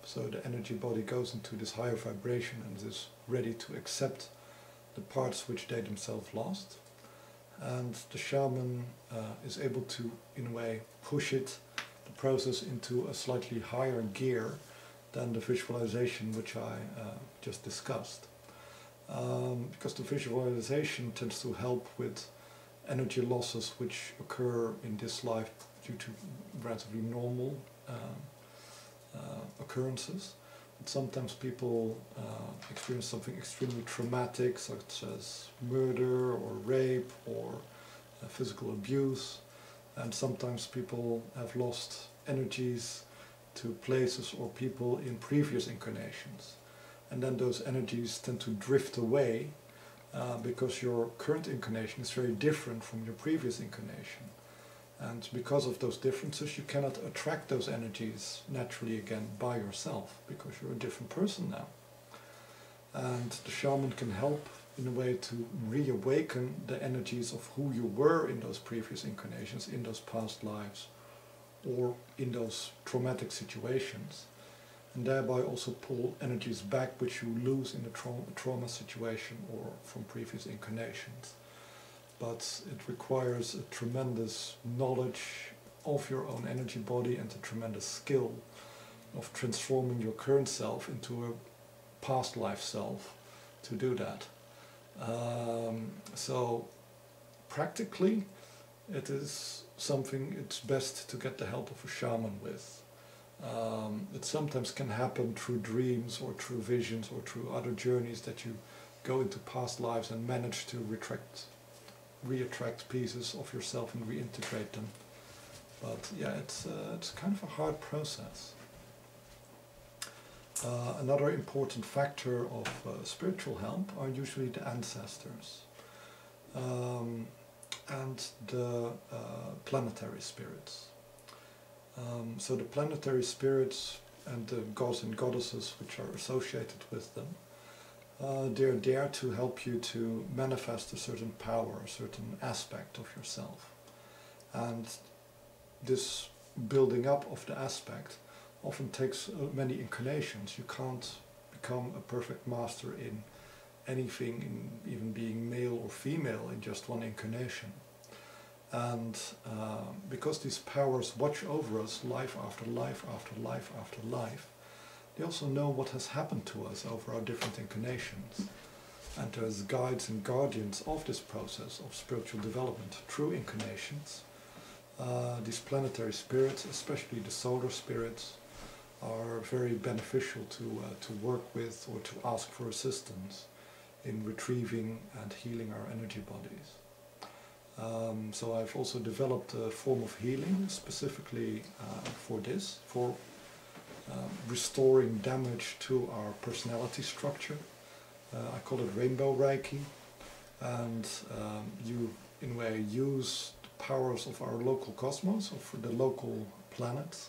Speaker 1: So the energy body goes into this higher vibration and is ready to accept the parts which they themselves lost. And the shaman uh, is able to, in a way, push it, the process, into a slightly higher gear than the visualization which I uh, just discussed. Um, because the visualization tends to help with energy losses which occur in this life due to relatively normal uh, uh, occurrences. But sometimes people uh, experience something extremely traumatic, such as murder or rape or uh, physical abuse, and sometimes people have lost energies to places or people in previous incarnations, and then those energies tend to drift away uh, because your current incarnation is very different from your previous incarnation. And because of those differences, you cannot attract those energies naturally again by yourself, because you're a different person now. And the shaman can help in a way to reawaken the energies of who you were in those previous incarnations, in those past lives, or in those traumatic situations, and thereby also pull energies back which you lose in the tra trauma situation or from previous incarnations. But it requires a tremendous knowledge of your own energy body and a tremendous skill of transforming your current self into a past life self to do that. Um, so practically it is something it's best to get the help of a shaman with. Um, it sometimes can happen through dreams or through visions or through other journeys that you go into past lives and manage to retract re-attract pieces of yourself and reintegrate them. But yeah, it's, uh, it's kind of a hard process. Uh, another important factor of uh, spiritual help are usually the ancestors um, and the uh, planetary spirits. Um, so the planetary spirits and the gods and goddesses which are associated with them, Uh, they're there to help you to manifest a certain power, a certain aspect of yourself. And this building up of the aspect often takes uh, many incarnations. You can't become a perfect master in anything, in even being male or female, in just one incarnation. And uh, because these powers watch over us life after life after life after life, they also know what has happened to us over our different incarnations. And as guides and guardians of this process of spiritual development through incarnations, uh, these planetary spirits, especially the solar spirits, are very beneficial to, uh, to work with or to ask for assistance in retrieving and healing our energy bodies. Um, so I've also developed a form of healing specifically uh, for this, for Um, restoring damage to our personality structure. Uh, I call it Rainbow Reiki, and um, you in a way use the powers of our local cosmos, of the local planets,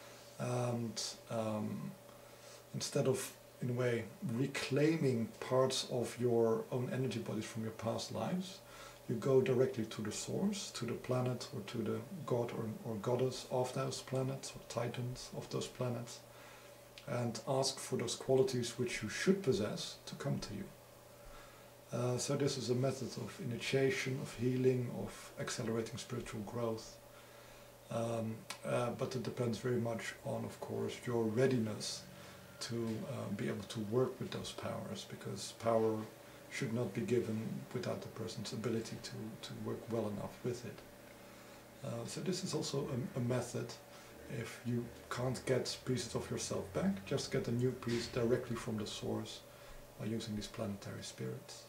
Speaker 1: and um, instead of in a way reclaiming parts of your own energy bodies from your past lives, you go directly to the source, to the planet or to the god or, or goddess of those planets or titans of those planets, and ask for those qualities which you should possess to come to you. Uh, so this is a method of initiation, of healing, of accelerating spiritual growth. Um, uh, but it depends very much on, of course, your readiness to uh, be able to work with those powers, because power should not be given without the person's ability to, to work well enough with it. Uh, so this is also a, a method. If you can't get pieces of yourself back, just get a new piece directly from the source by using these planetary spirits.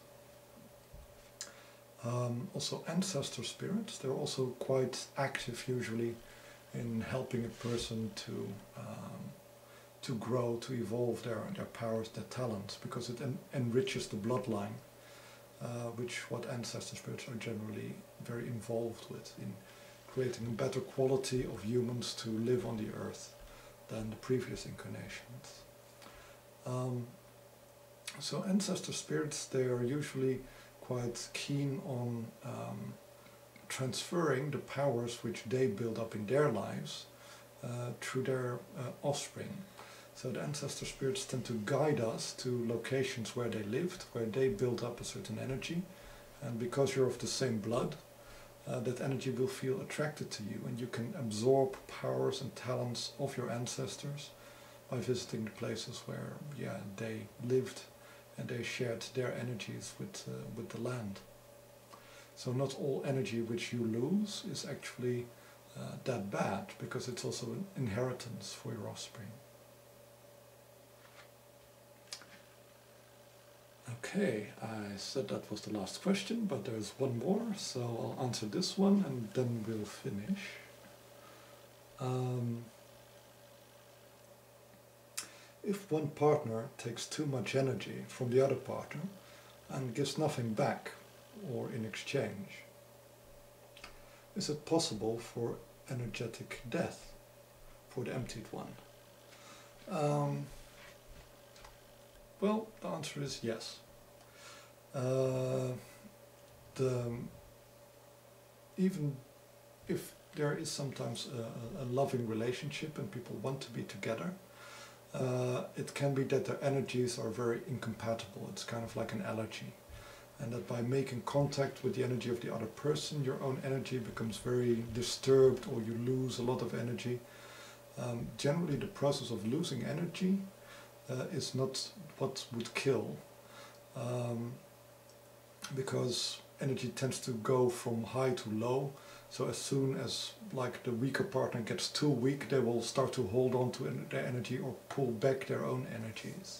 Speaker 1: Um, also ancestor spirits, they're also quite active usually in helping a person to um, to grow, to evolve their, their powers, their talents, because it en enriches the bloodline, uh, which what ancestor spirits are generally very involved with, in creating a better quality of humans to live on the earth than the previous incarnations. Um, so ancestor spirits, they are usually quite keen on um, transferring the powers which they build up in their lives uh, through their uh, offspring. So the ancestor spirits tend to guide us to locations where they lived, where they built up a certain energy, and because you're of the same blood, uh, that energy will feel attracted to you, and you can absorb powers and talents of your ancestors by visiting the places where, yeah, they lived and they shared their energies with, uh, with the land. So not all energy which you lose is actually uh, that bad, because it's also an inheritance for your offspring. Okay, I said that was the last question, but there's one more, so I'll answer this one and then we'll finish. Um, if one partner takes too much energy from the other partner and gives nothing back or in exchange, is it possible for energetic death for the emptied one? Um, well, the answer is yes. Uh, the, even if there is sometimes a, a loving relationship and people want to be together, uh, it can be that their energies are very incompatible. It's kind of like an allergy. And that by making contact with the energy of the other person, your own energy becomes very disturbed, or you lose a lot of energy. Um, generally, the process of losing energy uh, is not what would kill, um, because energy tends to go from high to low. So as soon as like the weaker partner gets too weak, they will start to hold on to their energy or pull back their own energies.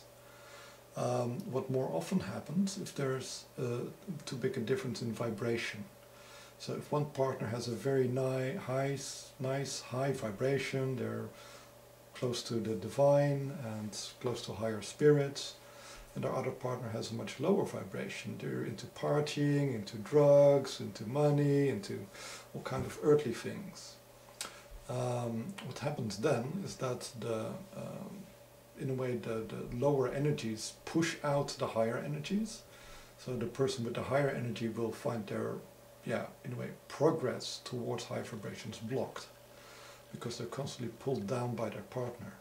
Speaker 1: Um, what more often happens if there's uh, too big a difference in vibration. So if one partner has a very ni high, nice high vibration, they're close to the divine and close to higher spirits, and our other partner has a much lower vibration, they're into partying, into drugs, into money, into all kind of earthly things. Um, what happens then is that the um, in a way the, the lower energies push out the higher energies. So the person with the higher energy will find their, yeah, in a way, progress towards high vibrations blocked, because they're constantly pulled down by their partner.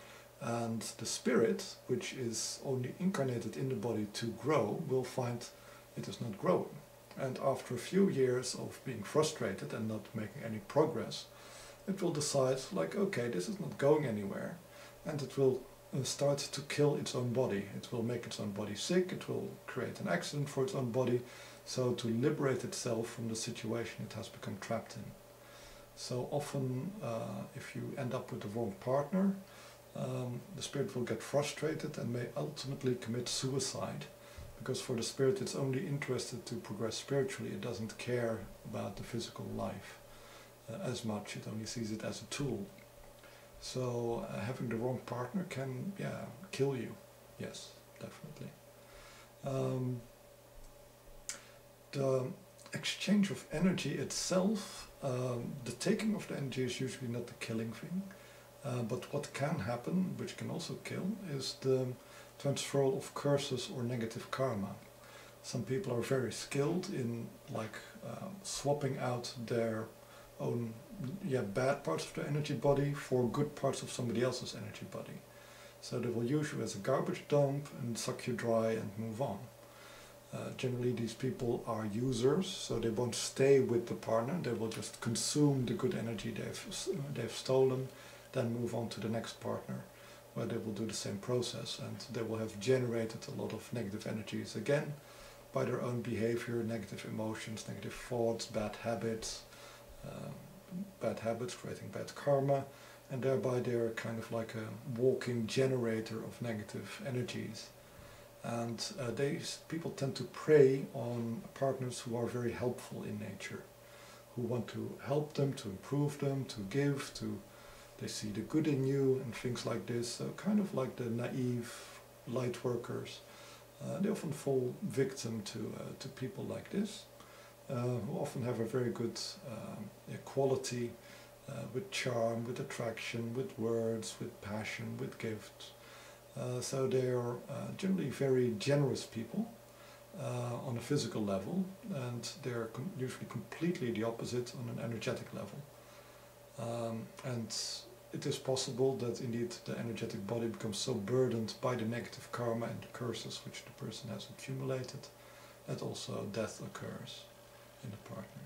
Speaker 1: And the spirit, which is only incarnated in the body to grow, will find it is not growing. And after a few years of being frustrated and not making any progress, it will decide, like, okay, this is not going anywhere, and it will uh, start to kill its own body. It will make its own body sick, it will create an accident for its own body, so to liberate itself from the situation it has become trapped in. So often, uh, if you end up with the wrong partner, um, the spirit will get frustrated and may ultimately commit suicide, because for the spirit it's only interested to progress spiritually. It doesn't care about the physical life uh, as much. It only sees it as a tool. So uh, having the wrong partner can, yeah, kill you. Yes, definitely. Um, the exchange of energy itself, um, the taking of the energy is usually not the killing thing. Uh, but what can happen, which can also kill, is the transferal of curses or negative karma. Some people are very skilled in like uh, swapping out their own yeah, bad parts of their energy body for good parts of somebody else's energy body. So they will use you as a garbage dump and suck you dry and move on. Uh, generally these people are users, so they won't stay with the partner, they will just consume the good energy they've, they've stolen, then move on to the next partner, where they will do the same process, and they will have generated a lot of negative energies again by their own behavior, negative emotions, negative thoughts, bad habits, uh, bad habits creating bad karma, and thereby they're kind of like a walking generator of negative energies. And uh, these people tend to prey on partners who are very helpful in nature, who want to help them, to improve them, to give, to they see the good in you and things like this. So kind of like the naive light workers. Uh, they often fall victim to, uh, to people like this, uh, who often have a very good uh, quality uh, with charm, with attraction, with words, with passion, with gifts. Uh, so they are uh, generally very generous people uh, on a physical level, and they're com usually completely the opposite on an energetic level. Um, and it is possible that indeed the energetic body becomes so burdened by the negative karma and the curses which the person has accumulated that also death occurs in the partner.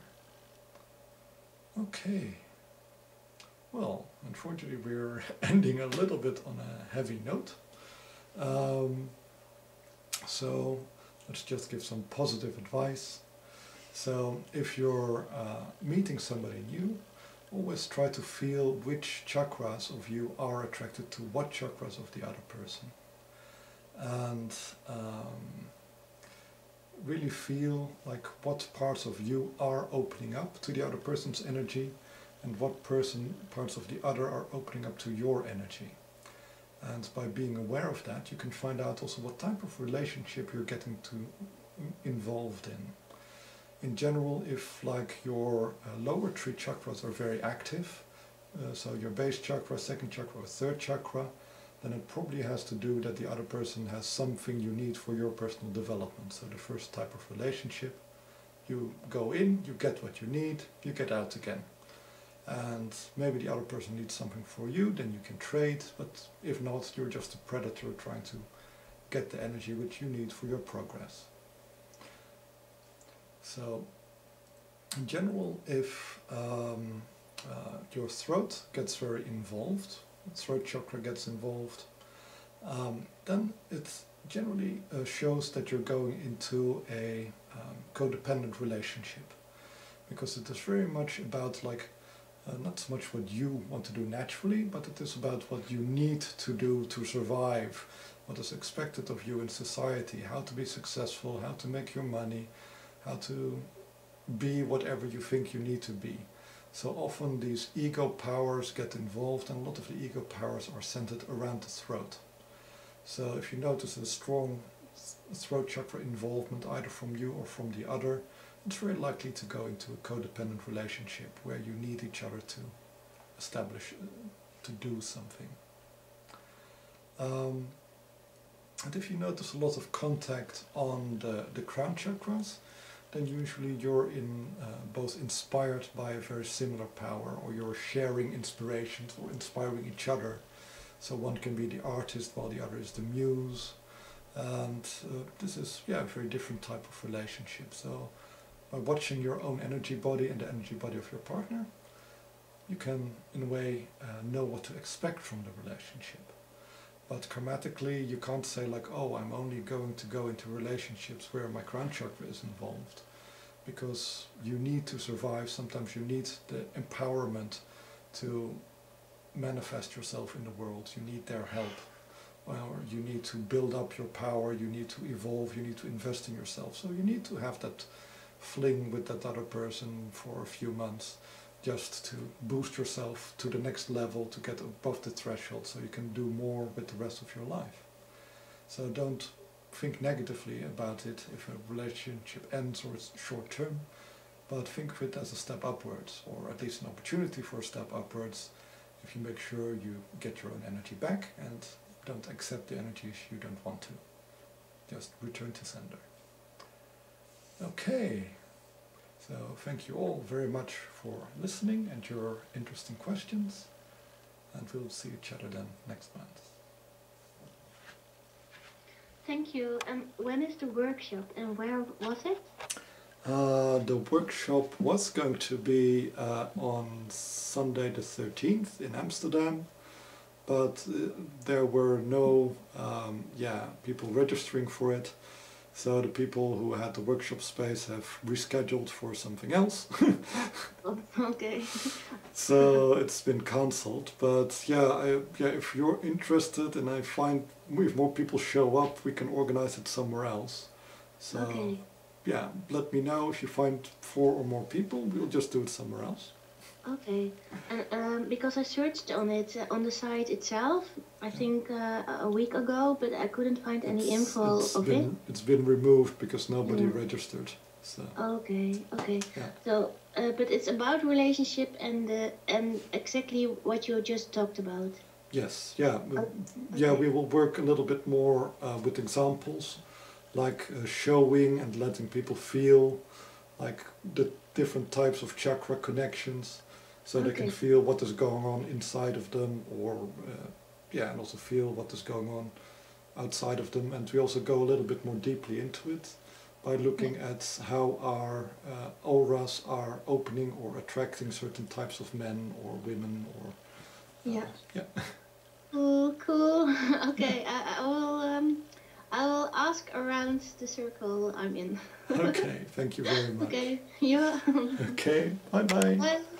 Speaker 1: Okay. Well, unfortunately we're ending a little bit on a heavy note. Um, so let's just give some positive advice. So if you're uh, meeting somebody new, always try to feel which chakras of you are attracted to what chakras of the other person. And um, really feel like what parts of you are opening up to the other person's energy and what person parts of the other are opening up to your energy. And by being aware of that, you can find out also what type of relationship you're getting to involved in. In general, if like your uh, lower three chakras are very active, uh, so your base chakra, second chakra, or third chakra, then it probably has to do that the other person has something you need for your personal development. So the first type of relationship, you go in, you get what you need, you get out again. And maybe the other person needs something for you, then you can trade, but if not, you're just a predator trying to get the energy which you need for your progress. So, in general, if um, uh, your throat gets very involved, throat chakra gets involved, um, then it generally uh, shows that you're going into a um, codependent relationship, because it is very much about like uh, not so much what you want to do naturally, but it is about what you need to do to survive, what is expected of you in society, how to be successful, how to make your money, how to be whatever you think you need to be. So often these ego powers get involved, and a lot of the ego powers are centered around the throat. So if you notice a strong throat chakra involvement either from you or from the other, it's very likely to go into a codependent relationship where you need each other to establish, uh, to do something. Um, and if you notice a lot of contact on the, the crown chakras, then usually you're in uh, both inspired by a very similar power, or you're sharing inspirations or inspiring each other. So one can be the artist while the other is the muse. And uh, this is yeah, a very different type of relationship. So by watching your own energy body and the energy body of your partner, you can in a way uh, know what to expect from the relationship. But karmatically, you can't say like, oh, I'm only going to go into relationships where my crown chakra is involved. Because you need to survive, sometimes you need the empowerment to manifest yourself in the world. You need their help. Or you need to build up your power, you need to evolve, you need to invest in yourself. So you need to have that fling with that other person for a few months, just to boost yourself to the next level, to get above the threshold so you can do more with the rest of your life. So don't think negatively about it if a relationship ends or it's short term, but think of it as a step upwards, or at least an opportunity for a step upwards, if you make sure you get your own energy back and don't accept the energies you don't want to. Just return to sender. Okay. So thank you all very much for listening and your interesting questions, and we'll see each other then next month.
Speaker 2: Thank you. And when is the workshop and where was it?
Speaker 1: Uh, the workshop was going to be uh, on Sunday the thirteenth in Amsterdam, but uh, there were no um, yeah, people registering for it. So the people who had the workshop space have rescheduled for something else.
Speaker 2: Okay.
Speaker 1: So it's been cancelled. But yeah, I, yeah, if you're interested and I find if more people show up, we can organize it somewhere else. So
Speaker 2: Okay.
Speaker 1: yeah, let me know if you find four or more people. We'll just do it somewhere else.
Speaker 2: Okay. And um, because I searched on it uh, on the site itself, I think uh, a week ago, but I couldn't find any
Speaker 1: It's,
Speaker 2: info
Speaker 1: it's
Speaker 2: of
Speaker 1: been,
Speaker 2: it.
Speaker 1: It's been removed because nobody
Speaker 2: Yeah.
Speaker 1: registered. So
Speaker 2: Okay. Okay.
Speaker 1: yeah.
Speaker 2: So, uh, but it's about relationship and uh, and exactly what you just talked about.
Speaker 1: Yes. Yeah.
Speaker 2: Oh,
Speaker 1: Yeah.
Speaker 2: okay.
Speaker 1: We will work a little bit more uh, with examples, like uh, showing and letting people feel like the different types of chakra connections. so they can
Speaker 2: Okay.
Speaker 1: feel what is going on inside of them, or uh, yeah, and also feel what is going on outside of them. And we also go a little bit more deeply into it by looking at how our uh, auras are opening or attracting certain types of men or women, or uh,
Speaker 2: Yeah.
Speaker 1: yeah.
Speaker 2: Cool, cool.
Speaker 1: Yeah.
Speaker 2: Okay, I, I will um, I will ask around the circle I'm in.
Speaker 1: Okay, thank you very much.
Speaker 2: Okay, yeah.
Speaker 1: Okay, bye bye.
Speaker 2: Bye.